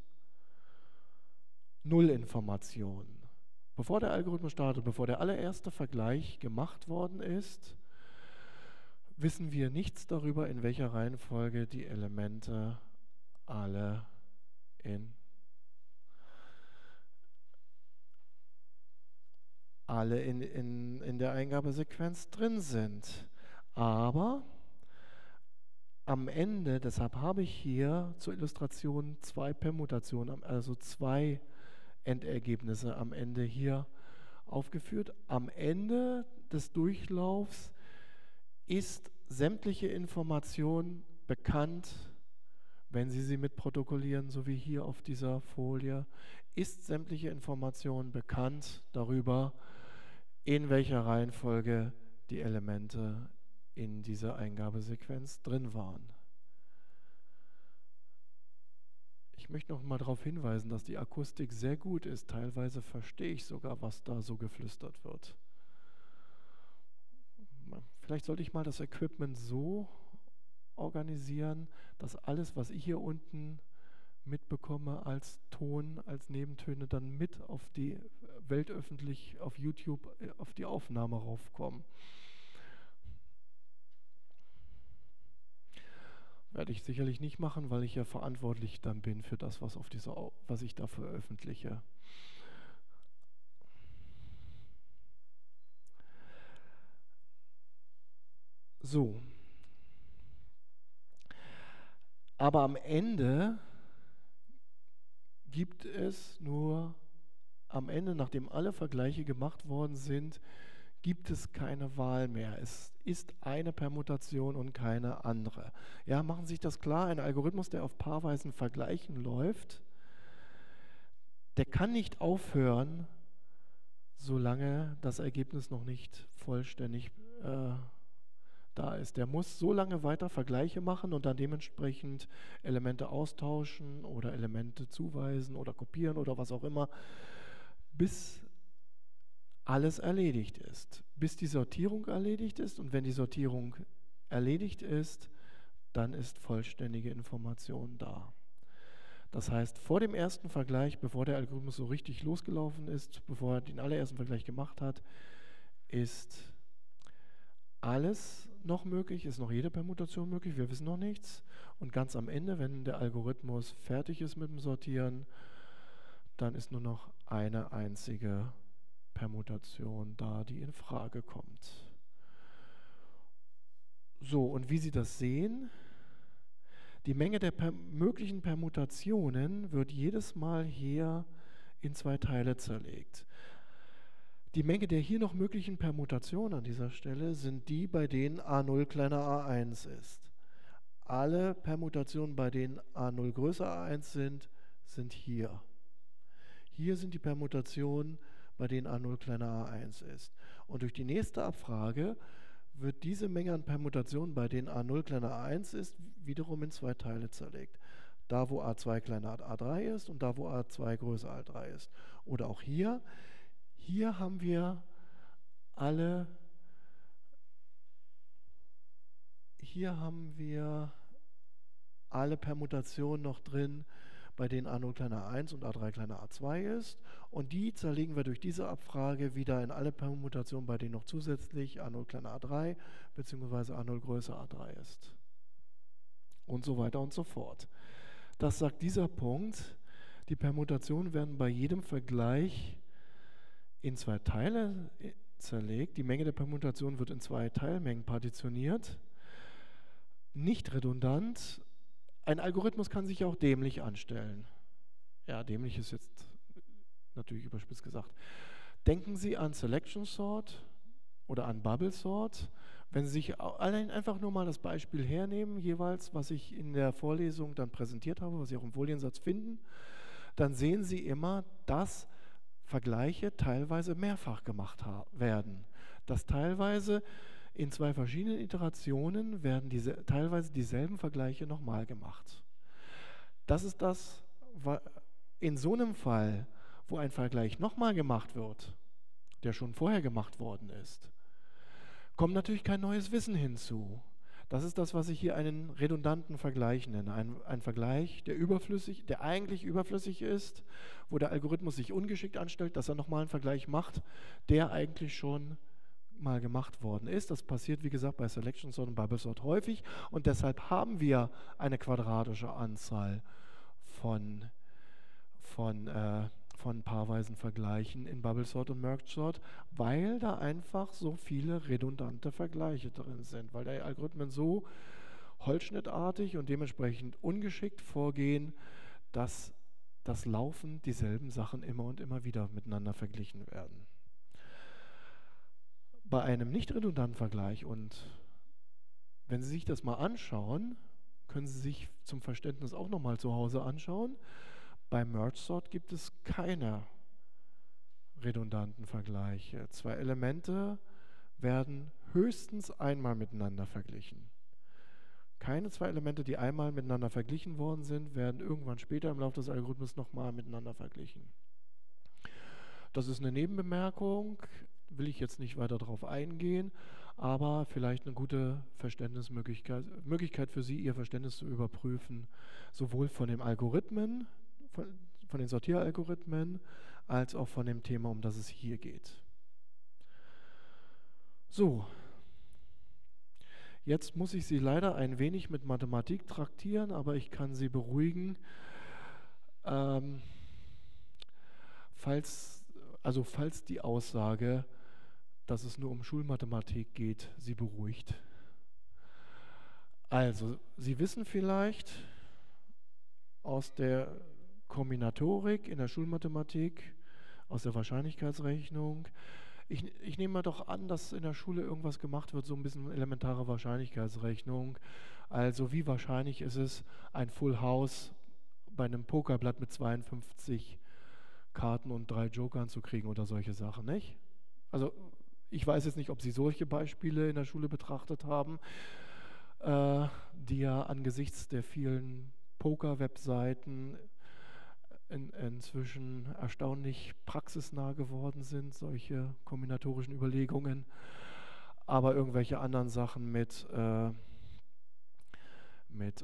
null Informationen. Bevor der Algorithmus startet, bevor der allererste Vergleich gemacht worden ist, wissen wir nichts darüber, in welcher Reihenfolge die Elemente alle in der Eingabesequenz drin sind. Aber am Ende, deshalb habe ich hier zur Illustration zwei Permutationen, also zwei Endergebnisse am Ende hier aufgeführt. Am Ende des Durchlaufs ist sämtliche Information bekannt, wenn Sie sie mitprotokollieren, so wie hier auf dieser Folie, ist sämtliche Information bekannt darüber, in welcher Reihenfolge die Elemente in dieser Eingabesequenz drin waren. Ich möchte noch mal darauf hinweisen, dass die Akustik sehr gut ist. Teilweise verstehe ich sogar, was da so geflüstert wird. Vielleicht sollte ich mal das Equipment so organisieren, dass alles, was ich hier unten mitbekomme als Ton, als Nebentöne, dann mit auf die weltöffentlich auf YouTube auf die Aufnahme raufkommen. Werde ich sicherlich nicht machen, weil ich ja verantwortlich dann bin für das, was ich da veröffentliche. So. Aber am Ende gibt es nur, nachdem alle Vergleiche gemacht worden sind, gibt es keine Wahl mehr. Es ist eine Permutation und keine andere. Ja, machen Sie sich das klar, ein Algorithmus, der auf paarweisen Vergleichen läuft, der kann nicht aufhören, solange das Ergebnis noch nicht vollständig da ist. Der muss so lange weiter Vergleiche machen und dann dementsprechend Elemente austauschen oder Elemente zuweisen oder kopieren oder was auch immer, bis alles erledigt ist, bis die Sortierung erledigt ist. Und wenn die Sortierung erledigt ist, dann ist vollständige Information da. Das heißt, vor dem ersten Vergleich, bevor der Algorithmus so richtig losgelaufen ist, bevor er den allerersten Vergleich gemacht hat, ist alles noch möglich, ist noch jede Permutation möglich, wir wissen noch nichts. Und ganz am Ende, wenn der Algorithmus fertig ist mit dem Sortieren, dann ist nur noch eine einzige Permutation da, die in Frage kommt. So, und wie Sie das sehen, die Menge der möglichen Permutationen wird jedes Mal hier in zwei Teile zerlegt. Die Menge der hier noch möglichen Permutationen an dieser Stelle sind die, bei denen a0 kleiner a1 ist. Alle Permutationen, bei denen a0 größer a1 sind hier. Hier sind die Permutationen, bei denen a0 kleiner a1 ist. Und durch die nächste Abfrage wird diese Menge an Permutationen, bei denen a0 kleiner a1 ist, wiederum in zwei Teile zerlegt. Da, wo a2 kleiner a3 ist und da, wo a2 größer a3 ist. Oder auch hier. Hier haben wir alle Permutationen noch drin, bei denen a0 kleiner a1 und a3 kleiner a2 ist. Und die zerlegen wir durch diese Abfrage wieder in alle Permutationen, bei denen noch zusätzlich a0 kleiner a3 bzw. a0 größer a3 ist. Und so weiter und so fort. Das sagt dieser Punkt. Die Permutationen werden bei jedem Vergleich in zwei Teile zerlegt. Die Menge der Permutationen wird in zwei Teilmengen partitioniert. Nicht redundant. Ein Algorithmus kann sich auch dämlich anstellen. Ja, dämlich ist jetzt natürlich überspitzt gesagt. Denken Sie an Selection Sort oder an Bubble Sort. Wenn Sie sich allein einfach nur mal das Beispiel hernehmen, jeweils, was ich in der Vorlesung dann präsentiert habe, was Sie auch im Foliensatz finden, dann sehen Sie immer, dass Vergleiche teilweise mehrfach gemacht werden. Dass teilweise in zwei verschiedenen Iterationen werden teilweise dieselben Vergleiche nochmal gemacht. Das ist das, in so einem Fall, wo ein Vergleich nochmal gemacht wird, der schon vorher gemacht worden ist, kommt natürlich kein neues Wissen hinzu. Das ist das, was ich hier einen redundanten Vergleich nenne. Ein Vergleich, der eigentlich überflüssig ist, wo der Algorithmus sich ungeschickt anstellt, dass er nochmal einen Vergleich macht, der eigentlich schon mal gemacht worden ist. Das passiert, wie gesagt, bei Selection Sort und Bubble Sort häufig. Und deshalb haben wir eine quadratische Anzahl von paarweisen Vergleichen in Bubble Sort und Merge Sort, weil da einfach so viele redundante Vergleiche drin sind, weil die Algorithmen so holzschnittartig und dementsprechend ungeschickt vorgehen, dass das Laufen dieselben Sachen immer und immer wieder miteinander verglichen werden. Bei einem nicht redundanten Vergleich, und wenn Sie sich das mal anschauen, können Sie sich zum Verständnis auch nochmal zu Hause anschauen. Bei Merge Sort gibt es keine redundanten Vergleiche. Zwei Elemente werden höchstens einmal miteinander verglichen. Keine zwei Elemente, die einmal miteinander verglichen worden sind, werden irgendwann später im Laufe des Algorithmus nochmal miteinander verglichen. Das ist eine Nebenbemerkung, will ich jetzt nicht weiter darauf eingehen, aber vielleicht eine gute Möglichkeit für Sie, Ihr Verständnis zu überprüfen, sowohl von den Algorithmen, von den Sortieralgorithmen, als auch von dem Thema, um das es hier geht. So, jetzt muss ich Sie leider ein wenig mit Mathematik traktieren, aber ich kann Sie beruhigen, falls die Aussage, dass es nur um Schulmathematik geht, Sie beruhigt. Also, Sie wissen vielleicht aus der Kombinatorik in der Schulmathematik, aus der Wahrscheinlichkeitsrechnung. Ich nehme mal doch an, dass in der Schule irgendwas gemacht wird, so ein bisschen elementare Wahrscheinlichkeitsrechnung. Also wie wahrscheinlich ist es, ein Full House bei einem Pokerblatt mit 52 Karten und 3 Jokern zu kriegen oder solche Sachen, nicht? Also ich weiß jetzt nicht, ob Sie solche Beispiele in der Schule betrachtet haben, die ja angesichts der vielen Poker-Webseiten inzwischen erstaunlich praxisnah geworden sind, solche kombinatorischen Überlegungen. Aber irgendwelche anderen Sachen mit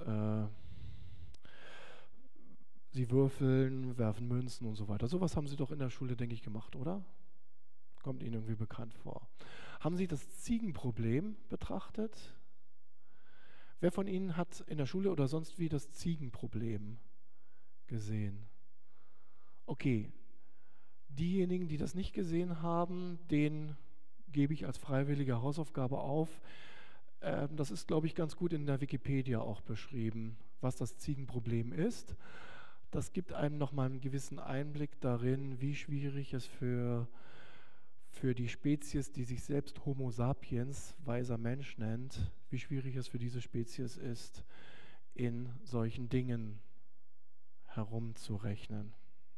Sie würfeln, werfen Münzen und so weiter. Sowas haben Sie doch in der Schule, denke ich, gemacht, oder? Kommt Ihnen irgendwie bekannt vor. Haben Sie das Ziegenproblem betrachtet? Wer von Ihnen hat in der Schule oder sonst wie das Ziegenproblem gesehen? Okay, diejenigen, die das nicht gesehen haben, denen gebe ich als freiwillige Hausaufgabe auf. Das ist, glaube ich, ganz gut in der Wikipedia auch beschrieben, was das Ziegenproblem ist. Das gibt einem nochmal einen gewissen Einblick darin, wie schwierig es für die Spezies, die sich selbst Homo sapiens, weiser Mensch nennt, wie schwierig es für diese Spezies ist, in solchen Dingen herumzurechnen.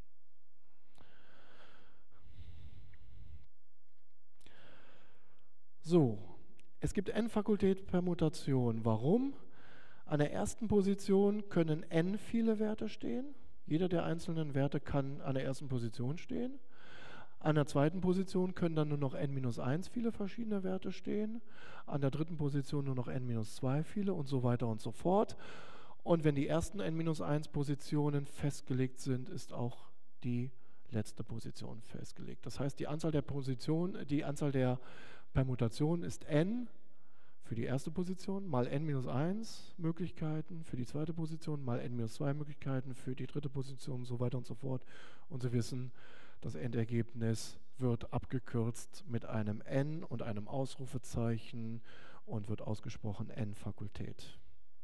So, es gibt n-Fakultät-Permutation. Warum? An der ersten Position können n viele Werte stehen. Jeder der einzelnen Werte kann an der ersten Position stehen. An der zweiten Position können dann nur noch n-1 viele verschiedene Werte stehen. An der dritten Position nur noch n-2 viele und so weiter und so fort. Und wenn die ersten n-1 Positionen festgelegt sind, ist auch die letzte Position festgelegt. Das heißt, die Anzahl der Permutationen ist n für die erste Position mal n-1 Möglichkeiten, für die zweite Position mal n-2 Möglichkeiten, für die dritte Position und so weiter und so fort. Und Sie wissen, das Endergebnis wird abgekürzt mit einem n und einem Ausrufezeichen und wird ausgesprochen n-Fakultät.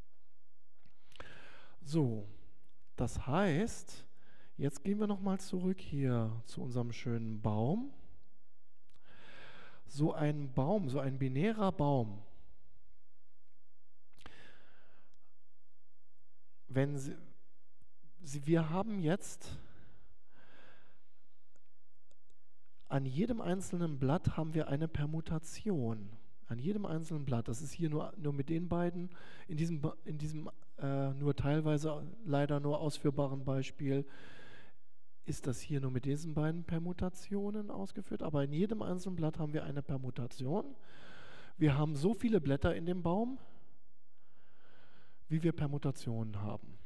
So, das heißt, jetzt gehen wir nochmal zurück hier zu unserem schönen Baum. So ein Baum, so ein binärer Baum, wir haben jetzt an jedem einzelnen Blatt haben wir eine Permutation. An jedem einzelnen Blatt. Das ist hier nur mit den beiden, in diesem nur teilweise leider nur ausführbaren Beispiel, ist das hier nur mit diesen beiden Permutationen ausgeführt. Aber in jedem einzelnen Blatt haben wir eine Permutation. Wir haben so viele Blätter in dem Baum, wie wir Permutationen haben.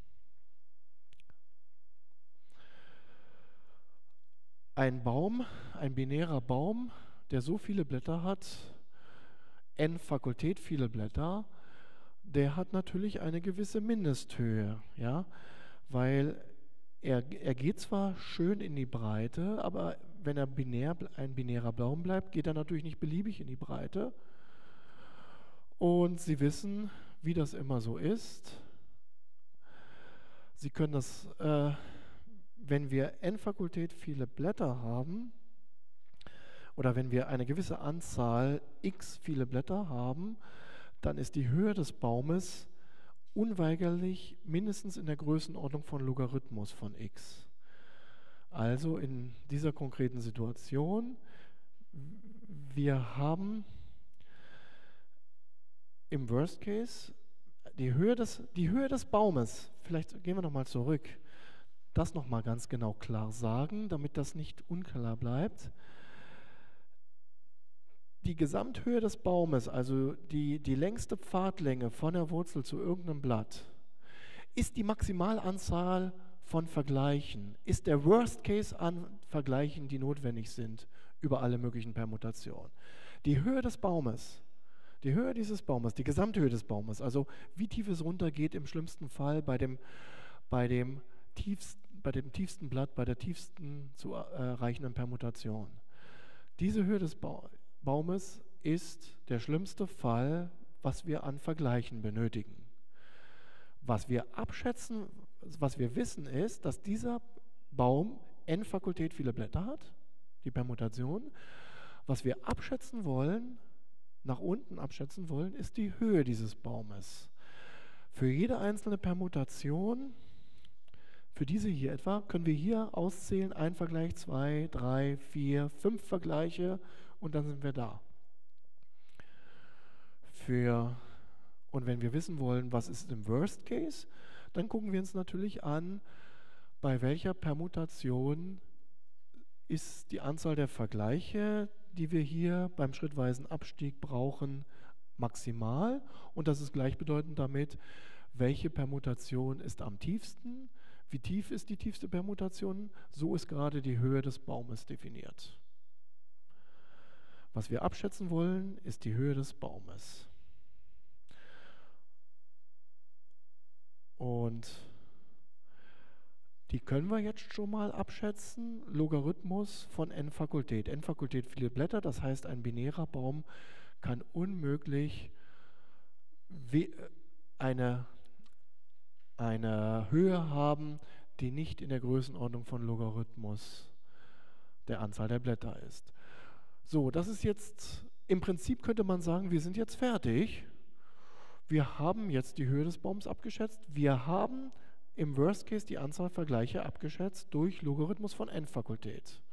Ein Baum, ein binärer Baum, der so viele Blätter hat, n-Fakultät viele Blätter, der hat natürlich eine gewisse Mindesthöhe, ja, weil er geht zwar schön in die Breite, aber wenn er ein binärer Baum bleibt, geht er natürlich nicht beliebig in die Breite. Und Sie wissen, wie das immer so ist. Sie können das, wenn wir n-Fakultät viele Blätter haben, oder wenn wir eine gewisse Anzahl x viele Blätter haben, dann ist die Höhe des Baumes unweigerlich mindestens in der Größenordnung von Logarithmus von x. Also in dieser konkreten Situation, wir haben im Worst Case die Höhe des Baumes, vielleicht gehen wir nochmal zurück, das nochmal ganz genau klar sagen, damit das nicht unklar bleibt. Die Gesamthöhe des Baumes, also die längste Pfadlänge von der Wurzel zu irgendeinem Blatt, ist die Maximalanzahl von Vergleichen, ist der Worst Case an Vergleichen, die notwendig sind über alle möglichen Permutationen. Die Höhe des Baumes, die Höhe dieses Baumes, die Gesamthöhe des Baumes, also wie tief es runtergeht im schlimmsten Fall bei dem tiefsten Blatt, bei der tiefsten zu erreichenden Permutation. Diese Höhe des Baumes ist der schlimmste Fall, was wir an Vergleichen benötigen. Was wir abschätzen, was wir wissen ist, dass dieser Baum n-Fakultät viele Blätter hat, die Permutation. Was wir abschätzen wollen, nach unten abschätzen wollen, ist die Höhe dieses Baumes. Für jede einzelne Permutation, für diese hier etwa, können wir hier auszählen, 1 Vergleich, 2, 3, 4, 5 Vergleiche und dann sind wir da. Und wenn wir wissen wollen, was ist im Worst Case, dann gucken wir uns natürlich an, bei welcher Permutation ist die Anzahl der Vergleiche, die wir hier beim schrittweisen Abstieg brauchen, maximal. Und das ist gleichbedeutend damit, welche Permutation ist am tiefsten. Wie tief ist die tiefste Permutation? So ist gerade die Höhe des Baumes definiert. Was wir abschätzen wollen, ist die Höhe des Baumes. Und die können wir jetzt schon mal abschätzen. Logarithmus von n-Fakultät. n-Fakultät viele Blätter, das heißt, ein binärer Baum kann unmöglich eine Höhe haben, die nicht in der Größenordnung von Logarithmus der Anzahl der Blätter ist. So, das ist jetzt, im Prinzip könnte man sagen, wir sind jetzt fertig. Wir haben jetzt die Höhe des Baums abgeschätzt. Wir haben im Worst Case die Anzahl Vergleiche abgeschätzt durch Logarithmus von n-Fakultät.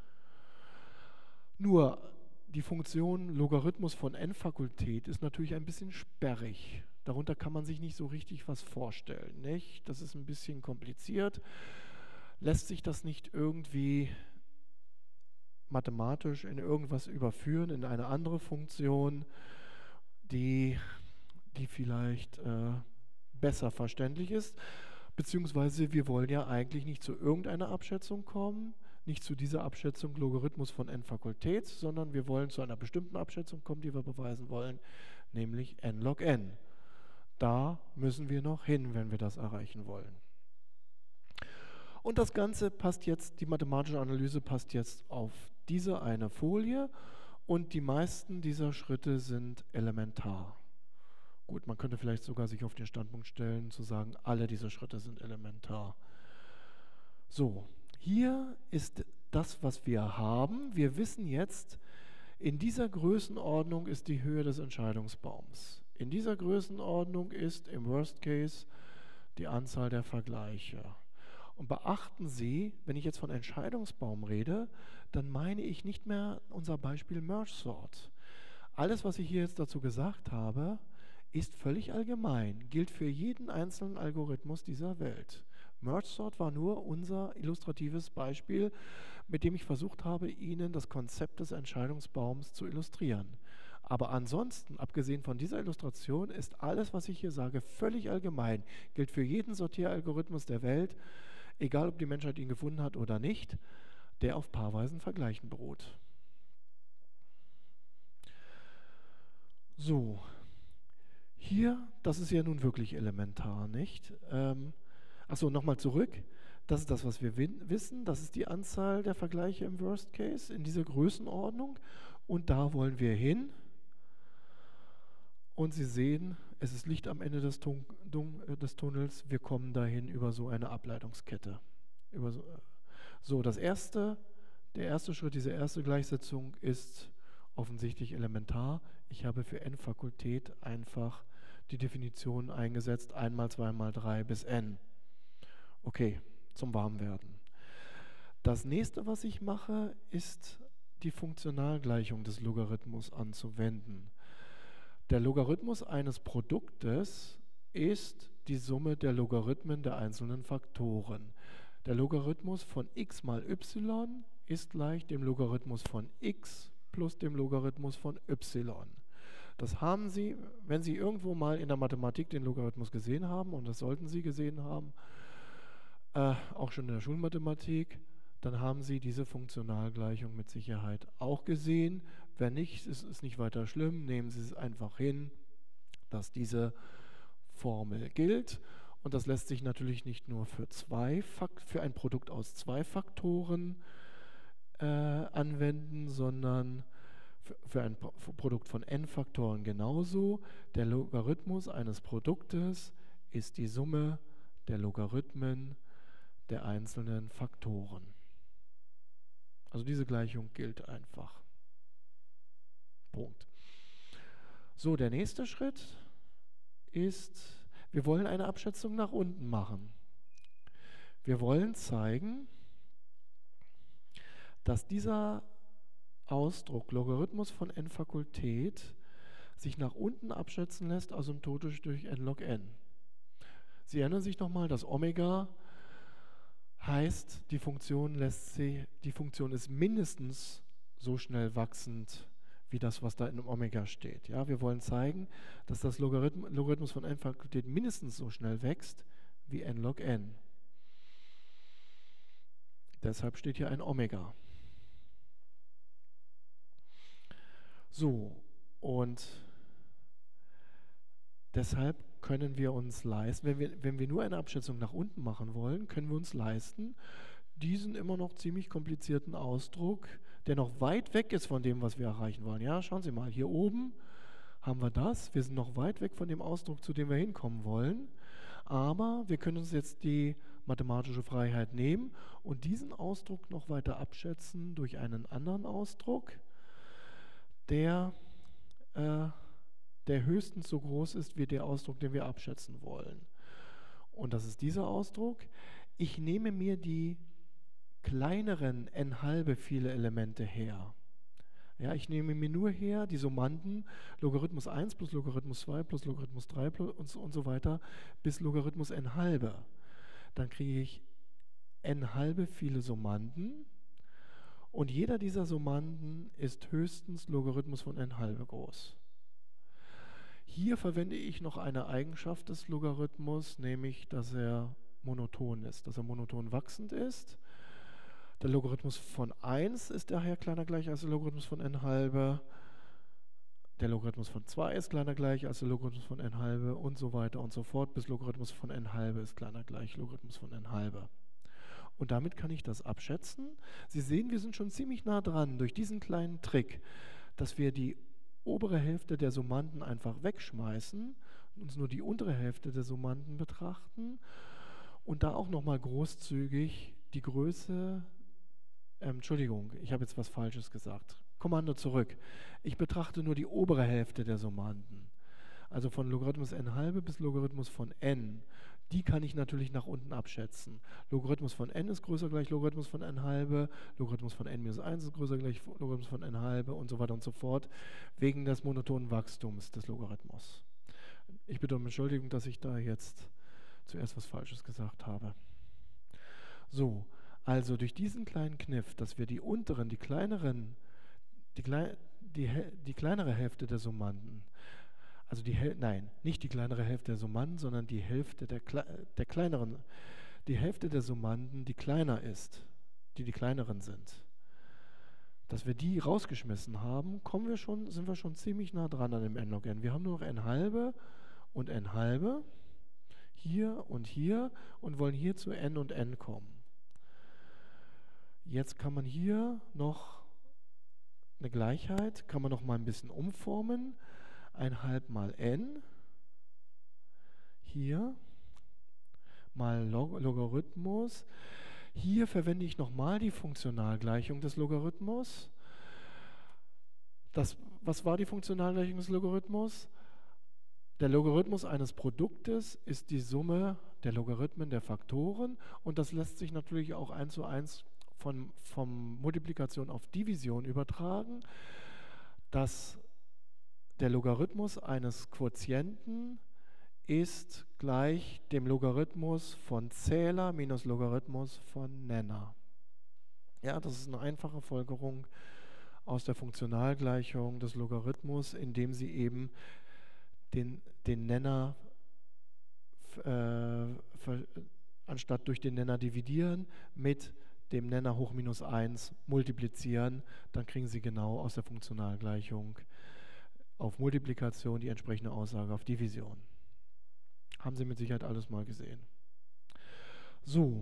Nur die Funktion Logarithmus von n-Fakultät ist natürlich ein bisschen sperrig. Darunter kann man sich nicht so richtig was vorstellen, nicht? Das ist ein bisschen kompliziert. Lässt sich das nicht irgendwie mathematisch in irgendwas überführen, in eine andere Funktion, die vielleicht besser verständlich ist? Beziehungsweise wir wollen ja eigentlich nicht zu irgendeiner Abschätzung kommen, nicht zu dieser Abschätzung Logarithmus von n-Fakultät, sondern wir wollen zu einer bestimmten Abschätzung kommen, die wir beweisen wollen, nämlich n log n. Da müssen wir noch hin, wenn wir das erreichen wollen. Und das Ganze passt jetzt, die mathematische Analyse passt jetzt auf diese eine Folie und die meisten dieser Schritte sind elementar. Gut, man könnte vielleicht sogar sich auf den Standpunkt stellen, zu sagen, alle diese Schritte sind elementar. So, hier ist das, was wir haben. Wir wissen jetzt, in dieser Größenordnung ist die Höhe des Entscheidungsbaums. In dieser Größenordnung ist im Worst Case die Anzahl der Vergleiche. Und beachten Sie, wenn ich jetzt von Entscheidungsbaum rede, dann meine ich nicht mehr unser Beispiel Merge Sort. Alles, was ich hier jetzt dazu gesagt habe, ist völlig allgemein, gilt für jeden einzelnen Algorithmus dieser Welt. Merge Sort war nur unser illustratives Beispiel, mit dem ich versucht habe, Ihnen das Konzept des Entscheidungsbaums zu illustrieren. Aber ansonsten, abgesehen von dieser Illustration, ist alles, was ich hier sage, völlig allgemein, gilt für jeden Sortieralgorithmus der Welt, egal ob die Menschheit ihn gefunden hat oder nicht, der auf paarweisen Vergleichen beruht. So. Hier, das ist ja nun wirklich elementar, nicht? Achso, nochmal zurück. Das ist das, was wir wissen. Das ist die Anzahl der Vergleiche im Worst Case in dieser Größenordnung. Und da wollen wir hin. Und Sie sehen, es ist Licht am Ende des Tunnels. Wir kommen dahin über so eine Ableitungskette. Der erste Schritt, diese erste Gleichsetzung ist offensichtlich elementar. Ich habe für n-Fakultät einfach die Definition eingesetzt, 1 mal 2 mal 3 bis n. Okay, zum Warmwerden. Das nächste, was ich mache, ist die Funktionalgleichung des Logarithmus anzuwenden. Der Logarithmus eines Produktes ist die Summe der Logarithmen der einzelnen Faktoren. Der Logarithmus von x mal y ist gleich dem Logarithmus von x plus dem Logarithmus von y. Das haben Sie, wenn Sie irgendwo mal in der Mathematik den Logarithmus gesehen haben, und das sollten Sie gesehen haben, auch schon in der Schulmathematik, dann haben Sie diese Funktionalgleichung mit Sicherheit auch gesehen. Wenn nicht, ist es nicht weiter schlimm, nehmen Sie es einfach hin, dass diese Formel gilt. Und das lässt sich natürlich nicht nur für ein Produkt aus 2 Faktoren anwenden, sondern für ein Produkt von n Faktoren genauso. Der Logarithmus eines Produktes ist die Summe der Logarithmen der einzelnen Faktoren. Also diese Gleichung gilt einfach. Punkt. So, der nächste Schritt ist, wir wollen eine Abschätzung nach unten machen. Wir wollen zeigen, dass dieser Ausdruck Logarithmus von n-Fakultät sich nach unten abschätzen lässt, asymptotisch durch n log n. Sie erinnern sich nochmal, das Omega Heißt, die Funktion ist mindestens so schnell wachsend wie das, was da in Omega steht. Ja, wir wollen zeigen, dass das Logarithmus von n-Fakultät mindestens so schnell wächst wie n log n. Deshalb steht hier ein Omega. So, und deshalb können wir uns leisten, wenn wir nur eine Abschätzung nach unten machen wollen, können wir uns leisten, diesen immer noch ziemlich komplizierten Ausdruck, der noch weit weg ist von dem, was wir erreichen wollen. Ja, schauen Sie mal, hier oben haben wir das. Wir sind noch weit weg von dem Ausdruck, zu dem wir hinkommen wollen. Aber wir können uns jetzt die mathematische Freiheit nehmen und diesen Ausdruck noch weiter abschätzen durch einen anderen Ausdruck, der höchstens so groß ist wie der Ausdruck, den wir abschätzen wollen. Und das ist dieser Ausdruck. Ich nehme mir die kleineren n-halbe viele Elemente her. Ja, ich nehme mir nur her die Summanden Logarithmus 1 plus Logarithmus 2 plus Logarithmus 3 plus und so weiter bis Logarithmus n-halbe. Dann kriege ich n-halbe viele Summanden und jeder dieser Summanden ist höchstens Logarithmus von n-halbe groß. Hier verwende ich noch eine Eigenschaft des Logarithmus, nämlich, dass er monoton ist, dass er monoton wachsend ist. Der Logarithmus von 1 ist daher kleiner gleich als der Logarithmus von n-halbe. Der Logarithmus von 2 ist kleiner gleich als der Logarithmus von n-halbe und so weiter und so fort, bis Logarithmus von n-halbe ist kleiner gleich Logarithmus von n-halbe. Und damit kann ich das abschätzen. Sie sehen, wir sind schon ziemlich nah dran durch diesen kleinen Trick, dass wir die obere Hälfte der Summanden einfach wegschmeißen und uns nur die untere Hälfte der Summanden betrachten und da auch nochmal großzügig die Größe, Entschuldigung, ich habe jetzt was Falsches gesagt. Kommando zurück. Ich betrachte nur die obere Hälfte der Summanden. Also von Logarithmus n-halbe bis Logarithmus von n. Die kann ich natürlich nach unten abschätzen. Logarithmus von n ist größer gleich Logarithmus von n-halbe, Logarithmus von n minus 1 ist größer gleich Logarithmus von n-halbe und so weiter und so fort, wegen des monotonen Wachstums des Logarithmus. Ich bitte um Entschuldigung, dass ich da jetzt zuerst was Falsches gesagt habe. So, also durch diesen kleinen Kniff, dass wir die unteren, die kleinere Hälfte der Summanden, also nicht die kleinere Hälfte der Summanden, sondern die Hälfte der kleineren, die Hälfte der Summanden, die kleiner ist, die kleineren sind. Dass wir die rausgeschmissen haben, sind wir schon ziemlich nah dran an dem n log n. Wir haben nur noch n-halbe und n-halbe, hier und wollen hier zu n und n kommen. Jetzt kann man hier noch eine Gleichheit, kann man noch mal ein bisschen umformen. 1/2 mal n, hier mal Logarithmus. Hier verwende ich nochmal die Funktionalgleichung des Logarithmus. Was war die Funktionalgleichung des Logarithmus? Der Logarithmus eines Produktes ist die Summe der Logarithmen der Faktoren und das lässt sich natürlich auch 1:1 von Multiplikation auf Division übertragen, dass der Logarithmus eines Quotienten ist gleich dem Logarithmus von Zähler minus Logarithmus von Nenner. Ja, das ist eine einfache Folgerung aus der Funktionalgleichung des Logarithmus, indem sie eben den Nenner anstatt durch den Nenner dividieren, mit dem Nenner hoch minus 1 multiplizieren, dann kriegen Sie genau aus der Funktionalgleichung auf Multiplikation die entsprechende Aussage auf Division. Haben Sie mit Sicherheit alles mal gesehen. So,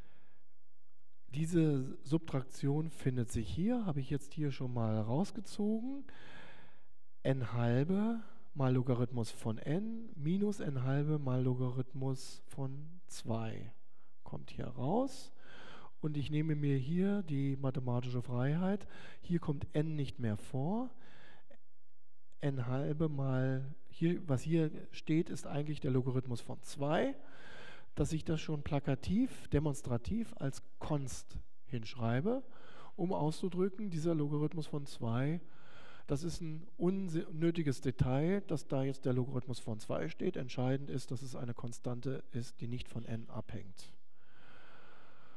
diese Subtraktion findet sich hier, habe ich jetzt hier schon mal rausgezogen. n-halbe mal Logarithmus von n minus n-halbe mal Logarithmus von 2 kommt hier raus. Und ich nehme mir hier die mathematische Freiheit. Hier kommt n nicht mehr vor. n-halbe mal, was hier steht, ist eigentlich der Logarithmus von 2. Dass ich das schon plakativ, demonstrativ als const hinschreibe, um auszudrücken, dieser Logarithmus von 2, das ist ein unnötiges Detail, dass da jetzt der Logarithmus von 2 steht. Entscheidend ist, dass es eine Konstante ist, die nicht von n abhängt.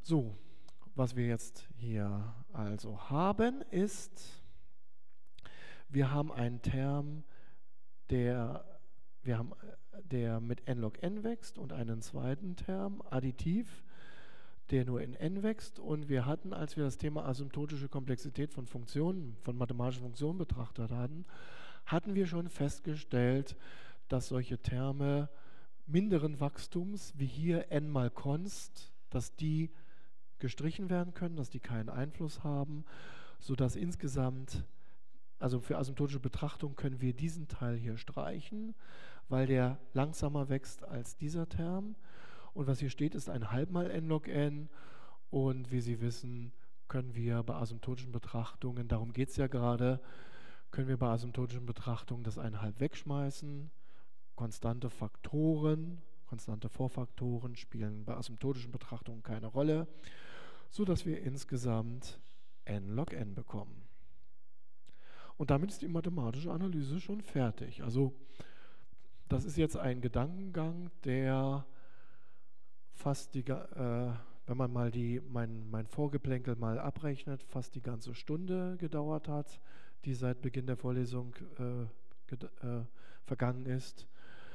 So, was wir jetzt hier also haben, ist, wir haben einen Term, der, der mit n log n wächst und einen zweiten Term, additiv, der nur in n wächst. Und wir hatten, als wir das Thema asymptotische Komplexität von Funktionen, von mathematischen Funktionen betrachtet hatten, hatten wir schon festgestellt, dass solche Terme minderen Wachstums, wie hier n mal const, dass die gestrichen werden können, dass die keinen Einfluss haben, sodass insgesamt, also für asymptotische Betrachtung können wir diesen Teil hier streichen, weil der langsamer wächst als dieser Term. Und was hier steht, ist ein halb mal n log n. Und wie Sie wissen, können wir bei asymptotischen Betrachtungen, darum geht es ja gerade, können wir bei asymptotischen Betrachtungen das 1,5 wegschmeißen. Konstante Faktoren, konstante Vorfaktoren spielen bei asymptotischen Betrachtungen keine Rolle, sodass wir insgesamt n log n bekommen. Und damit ist die mathematische Analyse schon fertig. Also das ist jetzt ein Gedankengang, der fast wenn man mal mein Vorgeplänkel mal abrechnet, fast die ganze Stunde gedauert hat, die seit Beginn der Vorlesung vergangen ist.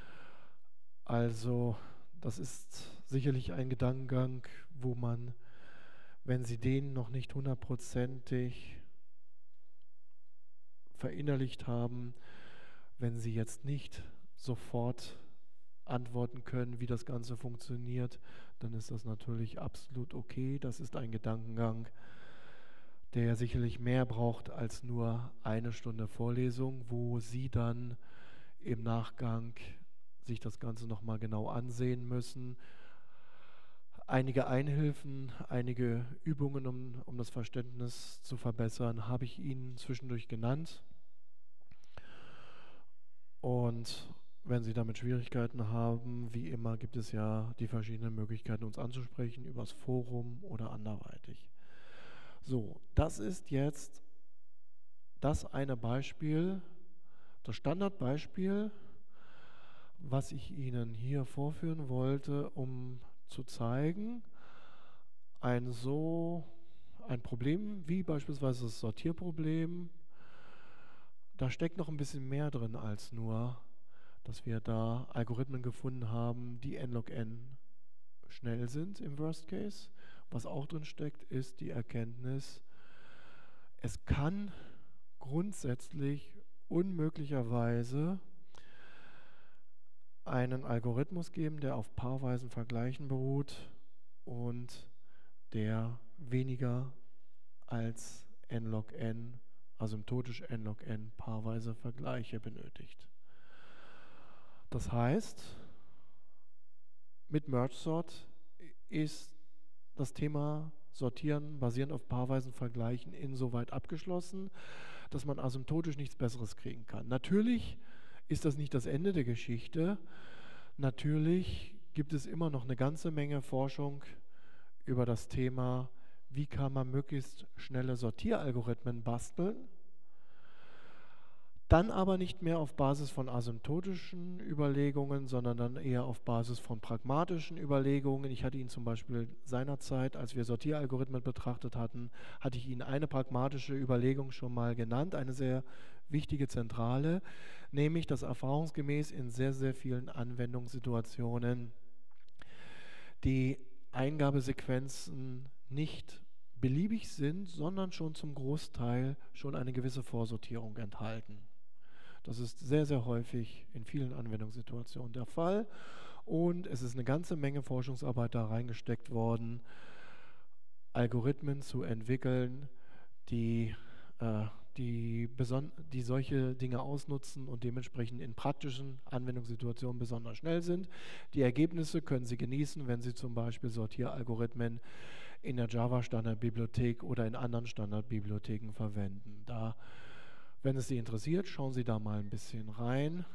Also das ist sicherlich ein Gedankengang, wo man, wenn Sie den noch nicht hundertprozentig verinnerlicht haben, wenn Sie jetzt nicht sofort antworten können, wie das Ganze funktioniert, dann ist das natürlich absolut okay. Das ist ein Gedankengang, der sicherlich mehr braucht als nur eine Stunde Vorlesung, wo Sie dann im Nachgang sich das Ganze nochmal genau ansehen müssen. Einige Einhilfen, einige Übungen, um das Verständnis zu verbessern, habe ich Ihnen zwischendurch genannt. Und wenn Sie damit Schwierigkeiten haben, wie immer gibt es ja die verschiedenen Möglichkeiten, uns anzusprechen, übers Forum oder anderweitig. So, das ist jetzt das eine Beispiel, das Standardbeispiel, was ich Ihnen hier vorführen wollte, um zu zeigen, ein Problem wie beispielsweise das Sortierproblem, da steckt noch ein bisschen mehr drin als nur, dass wir da Algorithmen gefunden haben, die n log n schnell sind im Worst Case. Was auch drin steckt, ist die Erkenntnis, es kann grundsätzlich unmöglicherweise einen Algorithmus geben, der auf paarweisen Vergleichen beruht und der weniger als n log n, asymptotisch n log n paarweise Vergleiche benötigt. Das heißt, mit Merge Sort ist das Thema Sortieren basierend auf paarweisen Vergleichen insoweit abgeschlossen, dass man asymptotisch nichts Besseres kriegen kann. Natürlich ist das nicht das Ende der Geschichte. Natürlich gibt es immer noch eine ganze Menge Forschung über das Thema, wie kann man möglichst schnelle Sortieralgorithmen basteln, dann aber nicht mehr auf Basis von asymptotischen Überlegungen, sondern dann eher auf Basis von pragmatischen Überlegungen. Ich hatte Ihnen zum Beispiel seinerzeit, als wir Sortieralgorithmen betrachtet hatten, hatte ich Ihnen eine pragmatische Überlegung schon mal genannt, eine sehr wichtige zentrale, nämlich dass erfahrungsgemäß in sehr, sehr vielen Anwendungssituationen die Eingabesequenzen nicht beliebig sind, sondern schon zum Großteil schon eine gewisse Vorsortierung enthalten. Das ist sehr, sehr häufig in vielen Anwendungssituationen der Fall und es ist eine ganze Menge Forschungsarbeit da reingesteckt worden, Algorithmen zu entwickeln, die solche Dinge ausnutzen und dementsprechend in praktischen Anwendungssituationen besonders schnell sind. Die Ergebnisse können Sie genießen, wenn Sie zum Beispiel Sortieralgorithmen in der Java-Standardbibliothek oder in anderen Standardbibliotheken verwenden. Da, wenn es Sie interessiert, schauen Sie da mal ein bisschen rein,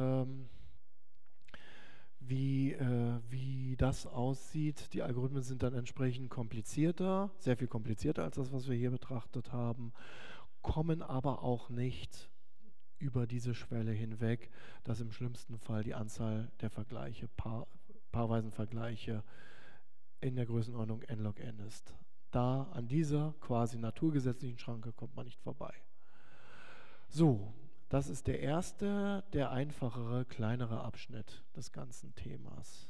wie das aussieht. Die Algorithmen sind dann entsprechend komplizierter, sehr viel komplizierter als das, was wir hier betrachtet haben, kommen aber auch nicht über diese Schwelle hinweg, dass im schlimmsten Fall die Anzahl der Vergleiche, paarweisen Vergleiche in der Größenordnung n log n ist. Da an dieser quasi naturgesetzlichen Schranke kommt man nicht vorbei. So, das ist der erste, der einfachere, kleinere Abschnitt des ganzen Themas.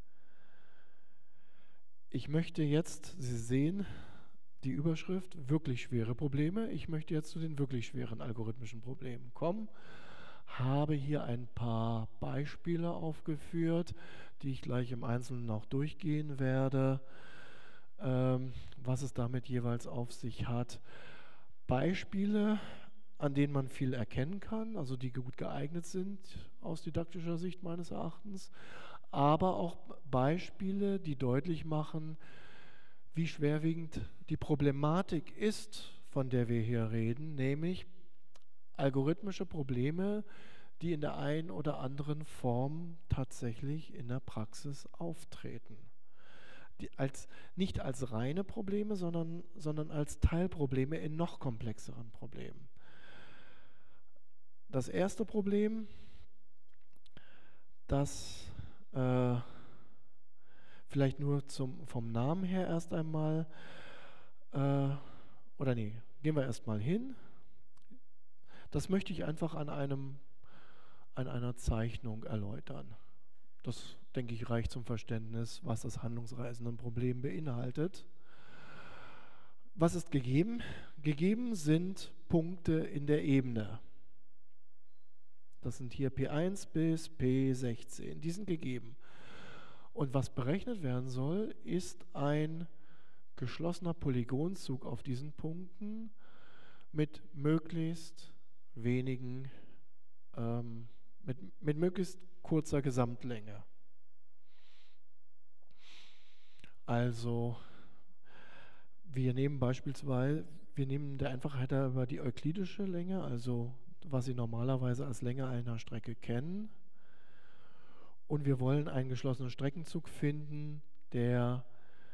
Ich möchte jetzt, Sie sehen die Überschrift, wirklich schwere Probleme. Ich möchte jetzt zu den wirklich schweren algorithmischen Problemen kommen. Habe hier ein paar Beispiele aufgeführt, die ich gleich im Einzelnen auch durchgehen werde, was es damit jeweils auf sich hat. Beispiele, an denen man viel erkennen kann, also die gut geeignet sind aus didaktischer Sicht meines Erachtens, aber auch Beispiele, die deutlich machen, wie schwerwiegend die Problematik ist, von der wir hier reden, nämlich algorithmische Probleme, die in der einen oder anderen Form tatsächlich in der Praxis auftreten. Nicht als reine Probleme, sondern als Teilprobleme in noch komplexeren Problemen. Das erste Problem, das vielleicht nur vom Namen her erst einmal, gehen wir erst mal hin. Das möchte ich einfach an einer Zeichnung erläutern. Das, denke ich, reicht zum Verständnis, was das Handlungsreisendenproblem beinhaltet. Was ist gegeben? Gegeben sind Punkte in der Ebene. Das sind hier P1 bis P16. Die sind gegeben. Und was berechnet werden soll, ist ein geschlossener Polygonzug auf diesen Punkten mit möglichst wenigen, mit möglichst kurzer Gesamtlänge. Also wir nehmen der Einfachheit halber die euklidische Länge, also was Sie normalerweise als Länge einer Strecke kennen. Und wir wollen einen geschlossenen Streckenzug finden, der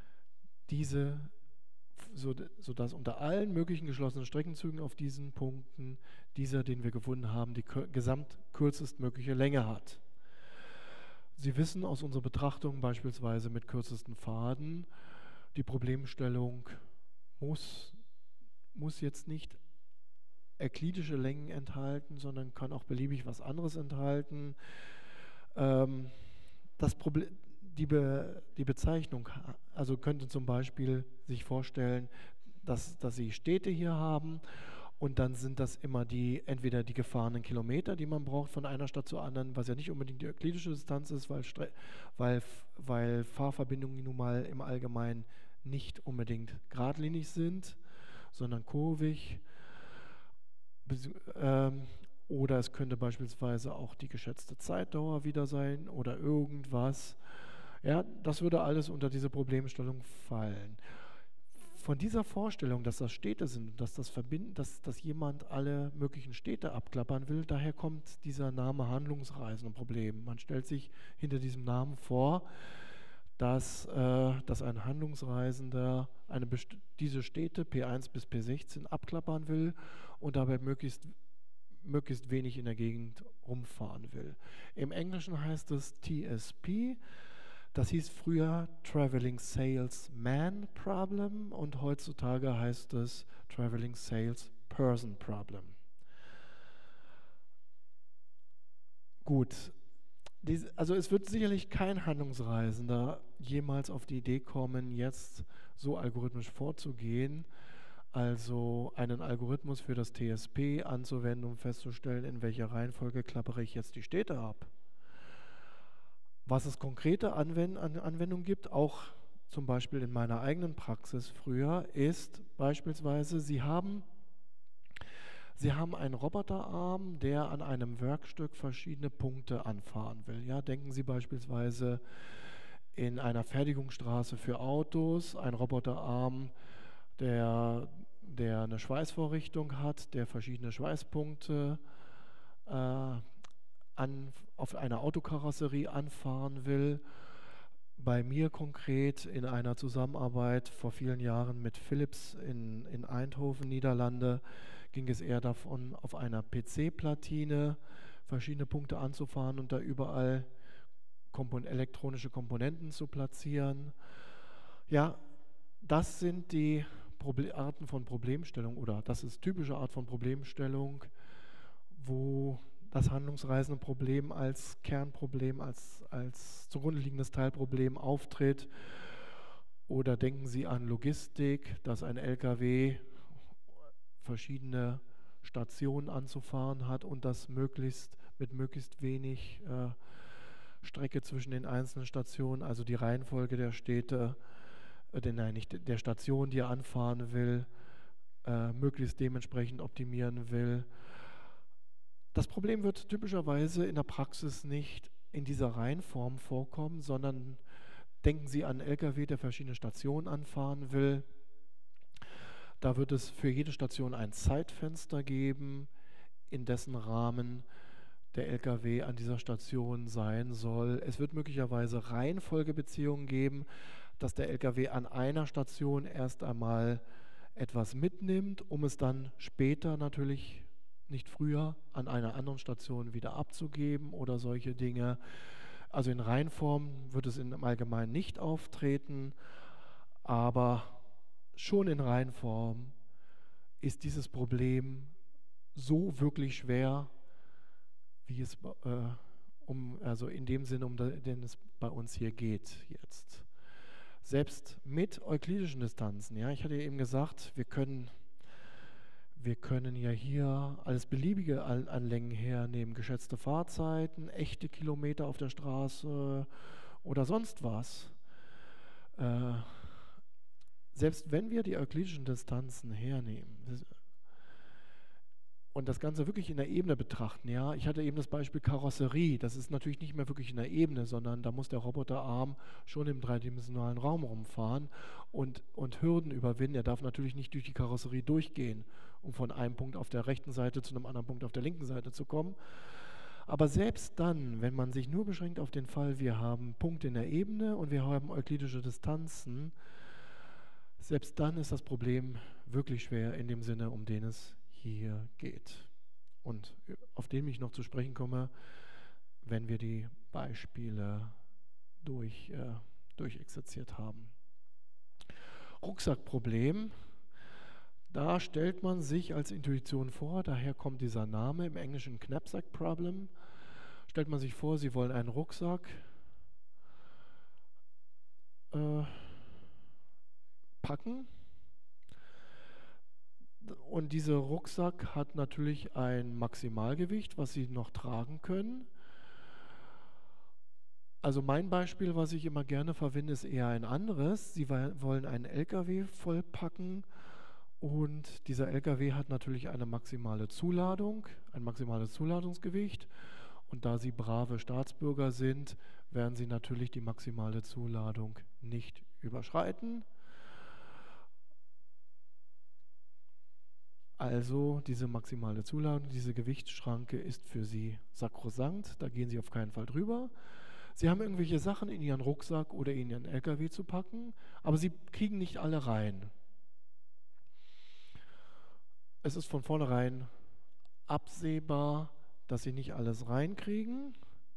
sodass unter allen möglichen geschlossenen Streckenzügen auf diesen Punkten dieser, den wir gefunden haben, die gesamtkürzestmögliche Länge hat. Sie wissen aus unserer Betrachtung beispielsweise mit kürzesten Pfaden, die Problemstellung muss jetzt nicht euklidische Längen enthalten, sondern kann auch beliebig was anderes enthalten. Die Bezeichnung, also könnte zum Beispiel sich vorstellen, dass Sie Städte hier haben und dann sind das immer entweder die gefahrenen Kilometer, die man braucht von einer Stadt zur anderen, was ja nicht unbedingt die euklidische Distanz ist, weil Fahrverbindungen nun mal im Allgemeinen nicht unbedingt geradlinig sind, sondern kurvig. Oder es könnte beispielsweise auch die geschätzte Zeitdauer wieder sein oder irgendwas. Ja, das würde alles unter diese Problemstellung fallen. Von dieser Vorstellung, dass das Städte sind, dass jemand alle möglichen Städte abklappern will, daher kommt dieser Name Handlungsreisendenproblem. Man stellt sich hinter diesem Namen vor, dass ein Handlungsreisender diese Städte P1 bis P16 abklappern will und dabei möglichst wenig in der Gegend rumfahren will. Im Englischen heißt es TSP, das hieß früher Traveling Salesman Problem und heutzutage heißt es Traveling Salesperson Problem. Gut, also es wird sicherlich kein Handlungsreisender jemals auf die Idee kommen, jetzt so algorithmisch vorzugehen, also einen Algorithmus für das TSP anzuwenden, um festzustellen, in welcher Reihenfolge klappere ich jetzt die Städte ab. Was es konkrete Anwendungen gibt, auch zum Beispiel in meiner eigenen Praxis früher, ist beispielsweise, Sie haben einen Roboterarm, der an einem Werkstück verschiedene Punkte anfahren will. Ja, denken Sie beispielsweise in einer Fertigungsstraße für Autos, ein Roboterarm, der eine Schweißvorrichtung hat, der verschiedene Schweißpunkte auf einer Autokarosserie anfahren will. Bei mir konkret in einer Zusammenarbeit vor vielen Jahren mit Philips in Eindhoven, Niederlande, ging es eher davon, auf einer PC-Platine verschiedene Punkte anzufahren und da überall elektronische Komponenten zu platzieren. Ja, das sind die Arten von Problemstellung oder das ist typische Art von Problemstellung, wo das handlungsreisende Problem als Kernproblem, als zugrunde liegendes Teilproblem auftritt. Oder denken Sie an Logistik, dass ein LKW verschiedene Stationen anzufahren hat und das mit möglichst wenig Strecke zwischen den einzelnen Stationen, also die Reihenfolge der Städte, nein, nicht der Station, die er anfahren will, möglichst dementsprechend optimieren will. Das Problem wird typischerweise in der Praxis nicht in dieser Reihenform vorkommen, sondern denken Sie an einen LKW, der verschiedene Stationen anfahren will. Da wird es für jede Station ein Zeitfenster geben, in dessen Rahmen der LKW an dieser Station sein soll. Es wird möglicherweise Reihenfolgebeziehungen geben, dass der LKW an einer Station erst einmal etwas mitnimmt, um es dann später natürlich nicht früher an einer anderen Station wieder abzugeben oder solche Dinge. Also in Reihenform wird es im Allgemeinen nicht auftreten, aber schon in Reihenform ist dieses Problem so wirklich schwer, wie es also in dem Sinne, um den es bei uns hier geht jetzt. Selbst mit euklidischen Distanzen, ja, ich hatte eben gesagt, wir können ja hier alles Beliebige an Längen hernehmen, geschätzte Fahrzeiten, echte Kilometer auf der Straße oder sonst was. Selbst wenn wir die euklidischen Distanzen hernehmen und das Ganze wirklich in der Ebene betrachten, ja, ich hatte eben das Beispiel Karosserie, das ist natürlich nicht mehr wirklich in der Ebene, sondern da muss der Roboterarm schon im dreidimensionalen Raum rumfahren und Hürden überwinden. Er darf natürlich nicht durch die Karosserie durchgehen, um von einem Punkt auf der rechten Seite zu einem anderen Punkt auf der linken Seite zu kommen. Aber selbst dann, wenn man sich nur beschränkt auf den Fall, wir haben Punkte in der Ebene und wir haben euklidische Distanzen, selbst dann ist das Problem wirklich schwer in dem Sinne, um den es hier geht. Und auf den ich noch zu sprechen komme, wenn wir die Beispiele durchexerziert haben. Rucksackproblem, da stellt man sich als Intuition vor, daher kommt dieser Name im Englischen Knapsack Problem, stellt man sich vor, Sie wollen einen Rucksack packen. Und dieser Rucksack hat natürlich ein Maximalgewicht, was Sie noch tragen können. Also mein Beispiel, was ich immer gerne verwende, ist eher ein anderes. Sie wollen einen LKW vollpacken und dieser LKW hat natürlich eine maximale Zuladung, ein maximales Zuladungsgewicht. Und da Sie brave Staatsbürger sind, werden Sie natürlich die maximale Zuladung nicht überschreiten. Also diese maximale Zuladung, diese Gewichtsschranke ist für Sie sakrosankt, da gehen Sie auf keinen Fall drüber. Sie haben irgendwelche Sachen in Ihren Rucksack oder in Ihren LKW zu packen, aber Sie kriegen nicht alle rein. Es ist von vornherein absehbar, dass Sie nicht alles reinkriegen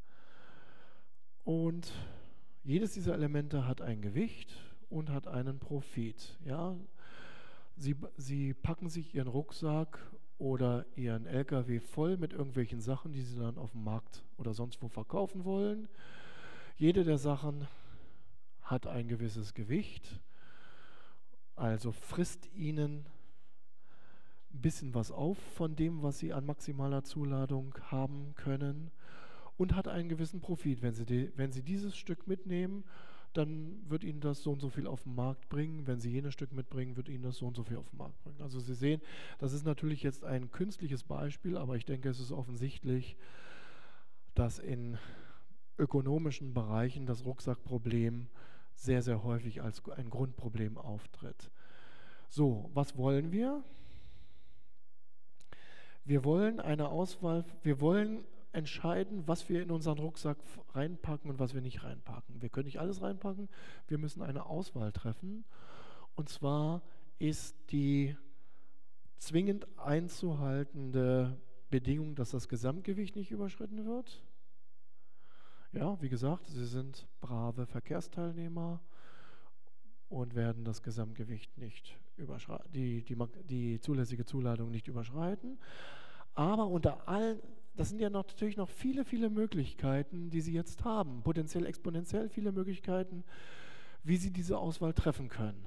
und jedes dieser Elemente hat ein Gewicht und hat einen Profit. Ja? Sie packen sich Ihren Rucksack oder Ihren LKW voll mit irgendwelchen Sachen, die Sie dann auf dem Markt oder sonst wo verkaufen wollen. Jede der Sachen hat ein gewisses Gewicht, also frisst Ihnen ein bisschen was auf von dem, was Sie an maximaler Zuladung haben können und hat einen gewissen Profit. Wenn Sie dieses Stück mitnehmen, dann wird Ihnen das so und so viel auf den Markt bringen. Wenn Sie jenes Stück mitbringen, wird Ihnen das so und so viel auf den Markt bringen. Also Sie sehen, das ist natürlich jetzt ein künstliches Beispiel, aber ich denke, es ist offensichtlich, dass in ökonomischen Bereichen das Rucksackproblem sehr, sehr häufig als ein Grundproblem auftritt. So, was wollen wir? Wir wollen entscheiden, was wir in unseren Rucksack reinpacken und was wir nicht reinpacken. Wir können nicht alles reinpacken, wir müssen eine Auswahl treffen. Und zwar ist die zwingend einzuhaltende Bedingung, dass das Gesamtgewicht nicht überschritten wird. Ja, wie gesagt, Sie sind brave Verkehrsteilnehmer und werden das Gesamtgewicht nicht überschreiten, die zulässige Zuladung nicht überschreiten. Aber unter allen, das sind ja natürlich noch viele, viele Möglichkeiten, die Sie jetzt haben, potenziell exponentiell viele Möglichkeiten, wie Sie diese Auswahl treffen können.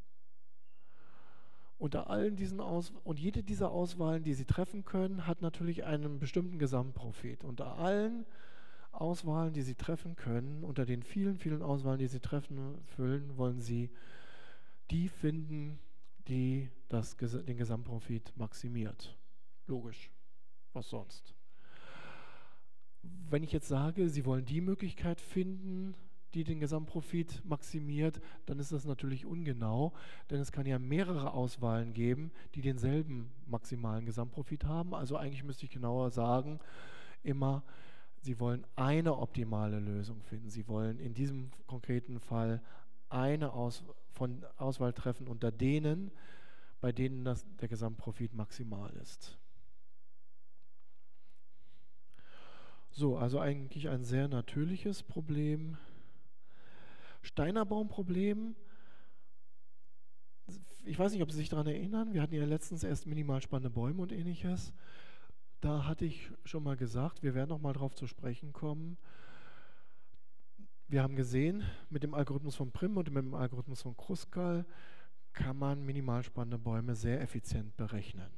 Unter allen diesen und jede dieser Auswahlen, die Sie treffen können, hat natürlich einen bestimmten Gesamtprofit. Unter allen Auswahlen, die Sie treffen können, unter den vielen, vielen Auswahlen, die Sie füllen, wollen Sie die finden, die den Gesamtprofit maximiert. Logisch. Was sonst? Wenn ich jetzt sage, Sie wollen die Möglichkeit finden, die den Gesamtprofit maximiert, dann ist das natürlich ungenau, denn es kann ja mehrere Auswahlen geben, die denselben maximalen Gesamtprofit haben. Also eigentlich müsste ich genauer sagen, immer, Sie wollen eine optimale Lösung finden. Sie wollen in diesem konkreten Fall eine Auswahl treffen unter denen, bei denen der Gesamtprofit maximal ist. So, also eigentlich ein sehr natürliches Problem. Steiner-Baum-Problem, ich weiß nicht, ob Sie sich daran erinnern, wir hatten ja letztens erst minimal spannende Bäume und ähnliches. Da hatte ich schon mal gesagt, wir werden noch mal drauf zu sprechen kommen. Wir haben gesehen, mit dem Algorithmus von Prim und mit dem Algorithmus von Kruskal kann man minimal spannende Bäume sehr effizient berechnen.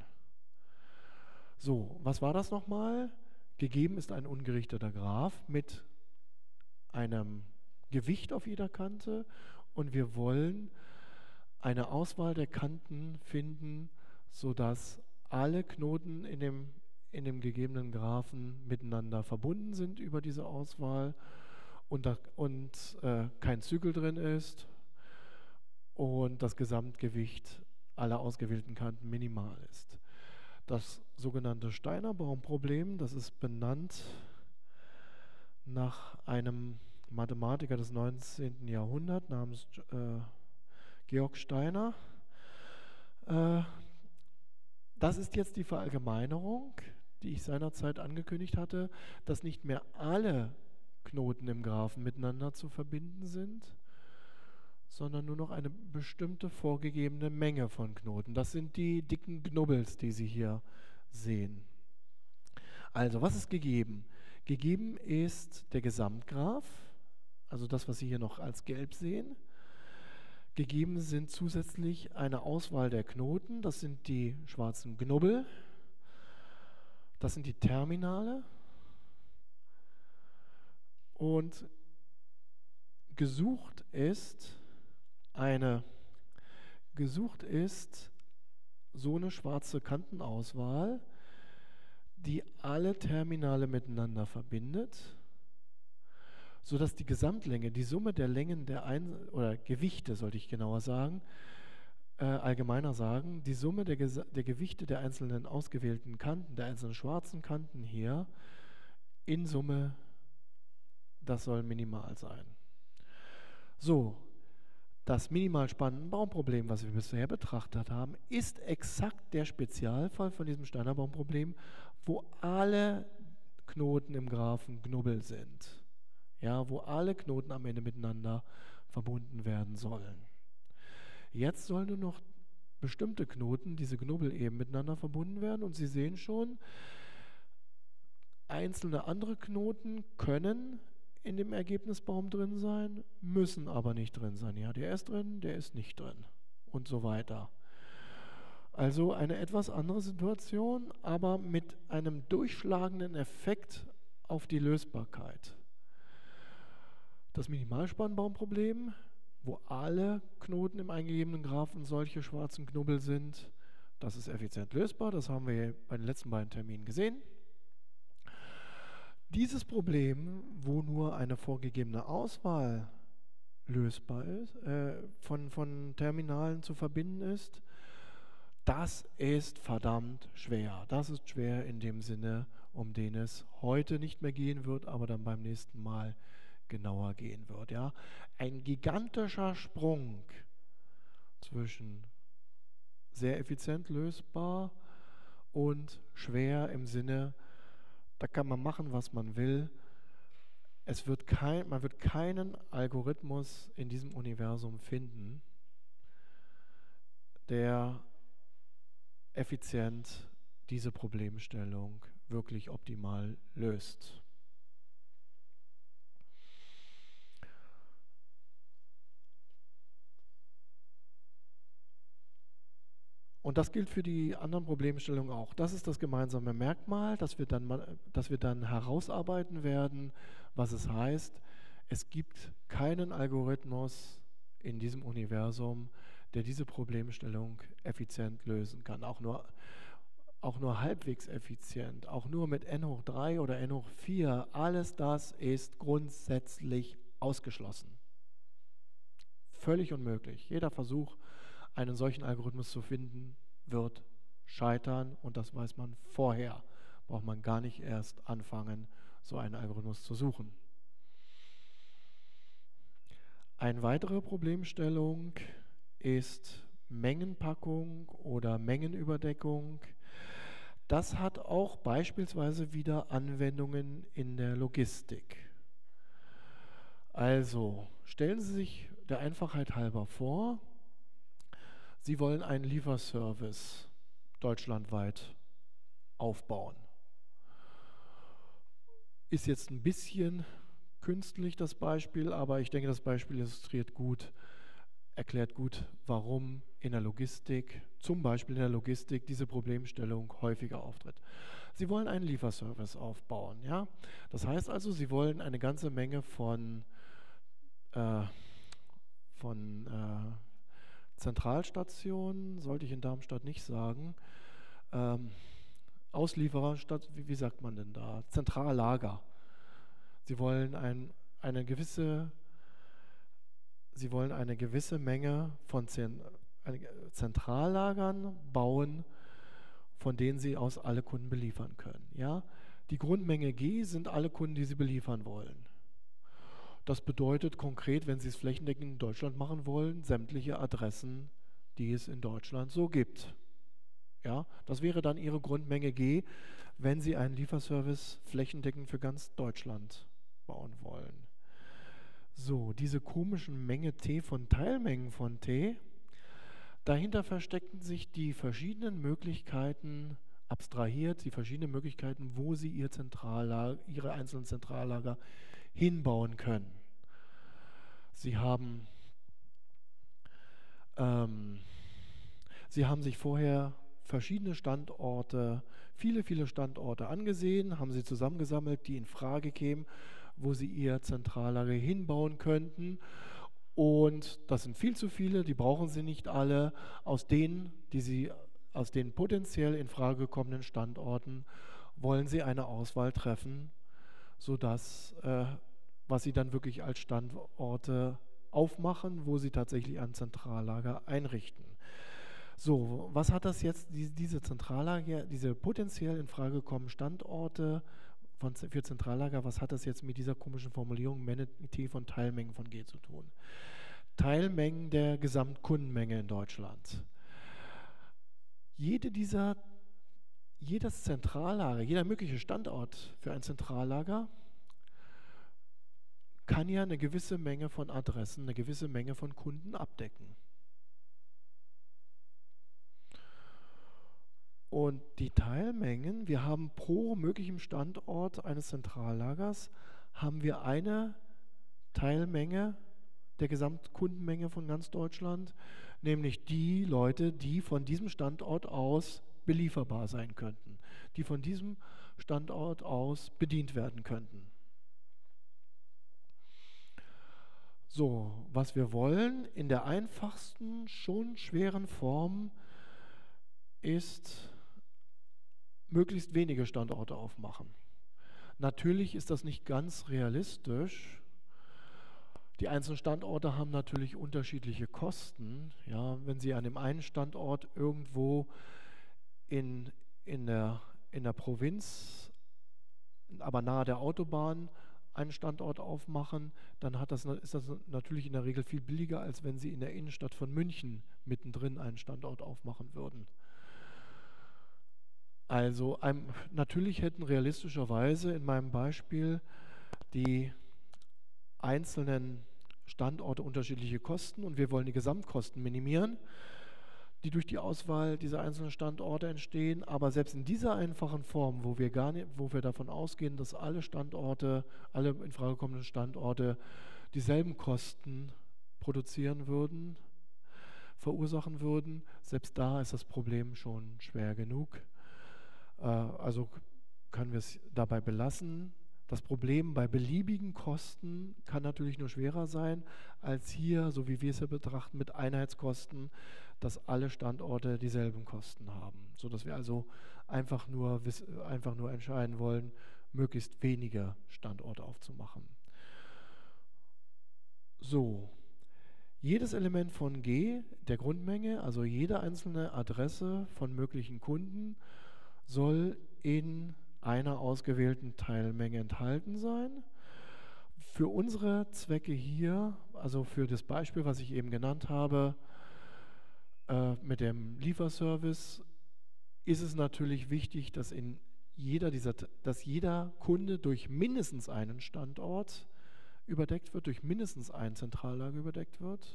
So, was war das nochmal? Gegeben ist ein ungerichteter Graph mit einem Gewicht auf jeder Kante und wir wollen eine Auswahl der Kanten finden, sodass alle Knoten in dem gegebenen Graphen miteinander verbunden sind über diese Auswahl und kein Zügel drin ist und das Gesamtgewicht aller ausgewählten Kanten minimal ist. Das sogenannte Steiner-Baum-Problem, das ist benannt nach einem Mathematiker des 19. Jahrhunderts namens Georg Steiner. Das ist jetzt die Verallgemeinerung, die ich seinerzeit angekündigt hatte, dass nicht mehr alle Knoten im Graphen miteinander zu verbinden sind, sondern nur noch eine bestimmte vorgegebene Menge von Knoten. Das sind die dicken Knubbels, die Sie hier sehen. Also, was ist gegeben? Gegeben ist der Gesamtgraph, also das, was Sie hier noch als gelb sehen. Gegeben sind zusätzlich eine Auswahl der Knoten, das sind die schwarzen Knubbel, das sind die Terminale und gesucht ist so eine schwarze Kantenauswahl, die alle Terminale miteinander verbindet, sodass die Gesamtlänge, die Summe der Längen oder Gewichte, sollte ich genauer sagen, allgemeiner sagen, die Summe der Gewichte der einzelnen ausgewählten Kanten, der einzelnen schwarzen Kanten hier, in Summe, das soll minimal sein. So, das minimal spannende Baumproblem, was wir bisher betrachtet haben, ist exakt der Spezialfall von diesem Steiner-Baum-Problem, wo alle Knoten im Graphen Knubbel sind. Ja, wo alle Knoten am Ende miteinander verbunden werden sollen. Jetzt sollen nur noch bestimmte Knoten, diese Knubbel eben miteinander verbunden werden und Sie sehen schon, einzelne andere Knoten können in dem Ergebnisbaum drin sein, müssen aber nicht drin sein. Ja, der ist drin, der ist nicht drin und so weiter. Also eine etwas andere Situation, aber mit einem durchschlagenden Effekt auf die Lösbarkeit. Das Minimalspannbaumproblem, wo alle Knoten im eingegebenen Graphen solche schwarzen Knubbel sind, das ist effizient lösbar, das haben wir bei den letzten beiden Terminen gesehen. Dieses Problem, wo nur eine vorgegebene Auswahl lösbar ist, von Terminalen zu verbinden ist, das ist verdammt schwer. Das ist schwer in dem Sinne, um den es heute nicht mehr gehen wird, aber dann beim nächsten Mal genauer gehen wird. Ja? Ein gigantischer Sprung zwischen sehr effizient lösbar und schwer im Sinne, da kann man machen, was man will. Man wird keinen Algorithmus in diesem Universum finden, der effizient diese Problemstellung wirklich optimal löst. Und das gilt für die anderen Problemstellungen auch. Das ist das gemeinsame Merkmal, dass wir dann herausarbeiten werden, was es heißt. Es gibt keinen Algorithmus in diesem Universum, der diese Problemstellung effizient lösen kann. Auch nur halbwegs effizient, auch nur mit n hoch 3 oder n hoch 4. Alles das ist grundsätzlich ausgeschlossen. Völlig unmöglich. Jeder Versuch, einen solchen Algorithmus zu finden, wird scheitern, und das weiß man vorher. Braucht man gar nicht erst anfangen, so einen Algorithmus zu suchen. Eine weitere Problemstellung ist Mengenpackung oder Mengenüberdeckung. Das hat auch beispielsweise wieder Anwendungen in der Logistik. Also stellen Sie sich der Einfachheit halber vor, Sie wollen einen Lieferservice deutschlandweit aufbauen. Ist jetzt ein bisschen künstlich das Beispiel, aber ich denke, das Beispiel erklärt gut, warum in der Logistik, zum Beispiel in der Logistik, diese Problemstellung häufiger auftritt. Sie wollen einen Lieferservice aufbauen, ja? Das heißt also, Sie wollen eine ganze Menge von Zentralstationen, sollte ich in Darmstadt nicht sagen, Auslieferer, wie sagt man denn da? Zentrallager. Sie wollen eine gewisse Menge von Zentrallagern bauen, von denen Sie aus alle Kunden beliefern können. Ja? Die Grundmenge G sind alle Kunden, die Sie beliefern wollen. Das bedeutet konkret, wenn Sie es flächendeckend in Deutschland machen wollen, sämtliche Adressen, die es in Deutschland so gibt. Ja, das wäre dann Ihre Grundmenge G, wenn Sie einen Lieferservice flächendeckend für ganz Deutschland bauen wollen. So, diese komischen Menge T von Teilmengen von T, dahinter verstecken sich die verschiedenen Möglichkeiten, abstrahiert, die verschiedenen Möglichkeiten, wo Sie Ihre einzelnen Zentrallager hinbauen können. Sie haben sich vorher verschiedene Standorte, viele Standorte angesehen, haben sie zusammengesammelt, die in Frage kämen, wo sie ihr Zentrallager hinbauen könnten. Und das sind viel zu viele, die brauchen sie nicht alle. Aus den potenziell in Frage kommenden Standorten wollen sie eine Auswahl treffen, sodass was sie dann wirklich als Standorte aufmachen, wo sie tatsächlich ein Zentrallager einrichten. So, was hat das jetzt, diese Zentrallager, diese potenziell in Frage kommenden Standorte für Zentrallager, was hat das jetzt mit dieser komischen Formulierung Menge T von Teilmengen von G zu tun? Teilmengen der Gesamtkundenmenge in Deutschland. Jedes Zentrallager, jeder mögliche Standort für ein Zentrallager kann ja eine gewisse Menge von Adressen, eine gewisse Menge von Kunden abdecken. Und die Teilmengen, wir haben pro möglichem Standort eines Zentrallagers, haben wir eine Teilmenge der Gesamtkundenmenge von ganz Deutschland, nämlich die Leute, die von diesem Standort aus belieferbar sein könnten, die von diesem Standort aus bedient werden könnten. So, was wir wollen in der einfachsten, schon schweren Form ist möglichst wenige Standorte aufmachen. Natürlich ist das nicht ganz realistisch. Die einzelnen Standorte haben natürlich unterschiedliche Kosten. Ja, wenn Sie an dem einen Standort irgendwo in der Provinz, aber nahe der Autobahn, einen Standort aufmachen, dann ist das natürlich in der Regel viel billiger, als wenn Sie in der Innenstadt von München mittendrin einen Standort aufmachen würden. Also natürlich hätten realistischerweise in meinem Beispiel die einzelnen Standorte unterschiedliche Kosten und wir wollen die Gesamtkosten minimieren. die durch die Auswahl dieser einzelnen Standorte entstehen. Aber selbst in dieser einfachen Form, wo wir davon ausgehen, dass alle Standorte, alle in Frage kommenden Standorte dieselben Kosten produzieren würden, verursachen würden, selbst da ist das Problem schon schwer genug. Also können wir es dabei belassen. Das Problem bei beliebigen Kosten kann natürlich nur schwerer sein, als hier, so wie wir es hier betrachten, mit Einheitskosten, dass alle Standorte dieselben Kosten haben, sodass wir also einfach nur entscheiden wollen, möglichst wenige Standorte aufzumachen. So, jedes Element von G, der Grundmenge, also jede einzelne Adresse von möglichen Kunden, soll in einer ausgewählten Teilmenge enthalten sein. Für unsere Zwecke hier, also für das Beispiel, was ich eben genannt habe, mit dem Lieferservice, ist es natürlich wichtig, dass jeder Kunde durch mindestens einen Standort überdeckt wird, durch mindestens ein Zentrallager überdeckt wird.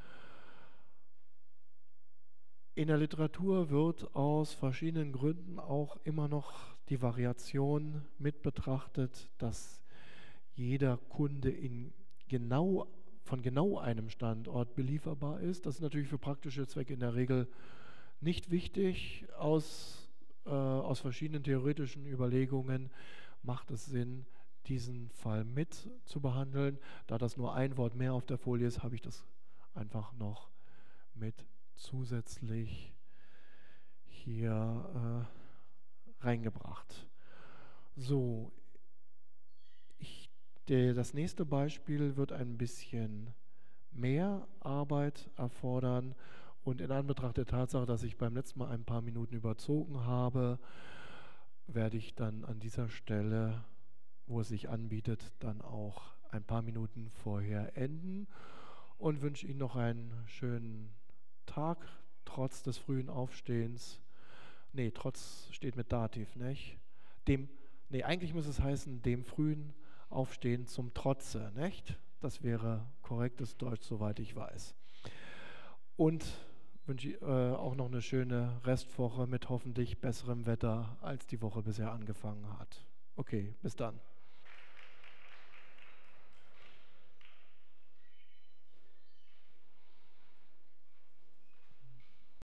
In der Literatur wird aus verschiedenen Gründen auch immer noch die Variation mit betrachtet, dass jeder Kunde von genau einem Standort belieferbar ist. Das ist natürlich für praktische Zwecke in der Regel nicht wichtig. Aus verschiedenen theoretischen Überlegungen macht es Sinn, diesen Fall mit zu behandeln. Da das nur ein Wort mehr auf der Folie ist, habe ich das einfach noch mit zusätzlich hier reingebracht. So, das nächste Beispiel wird ein bisschen mehr Arbeit erfordern und in Anbetracht der Tatsache, dass ich beim letzten Mal ein paar Minuten überzogen habe, werde ich dann an dieser Stelle, wo es sich anbietet, dann auch ein paar Minuten vorher enden und wünsche Ihnen noch einen schönen Tag, trotz des frühen Aufstehens. Nee, trotz steht mit Dativ, nicht? Eigentlich muss es heißen, dem frühen Aufstehen zum Trotze, nicht? Das wäre korrektes Deutsch, soweit ich weiß. Und wünsche auch noch eine schöne Restwoche mit hoffentlich besserem Wetter, als die Woche bisher angefangen hat. Okay, bis dann.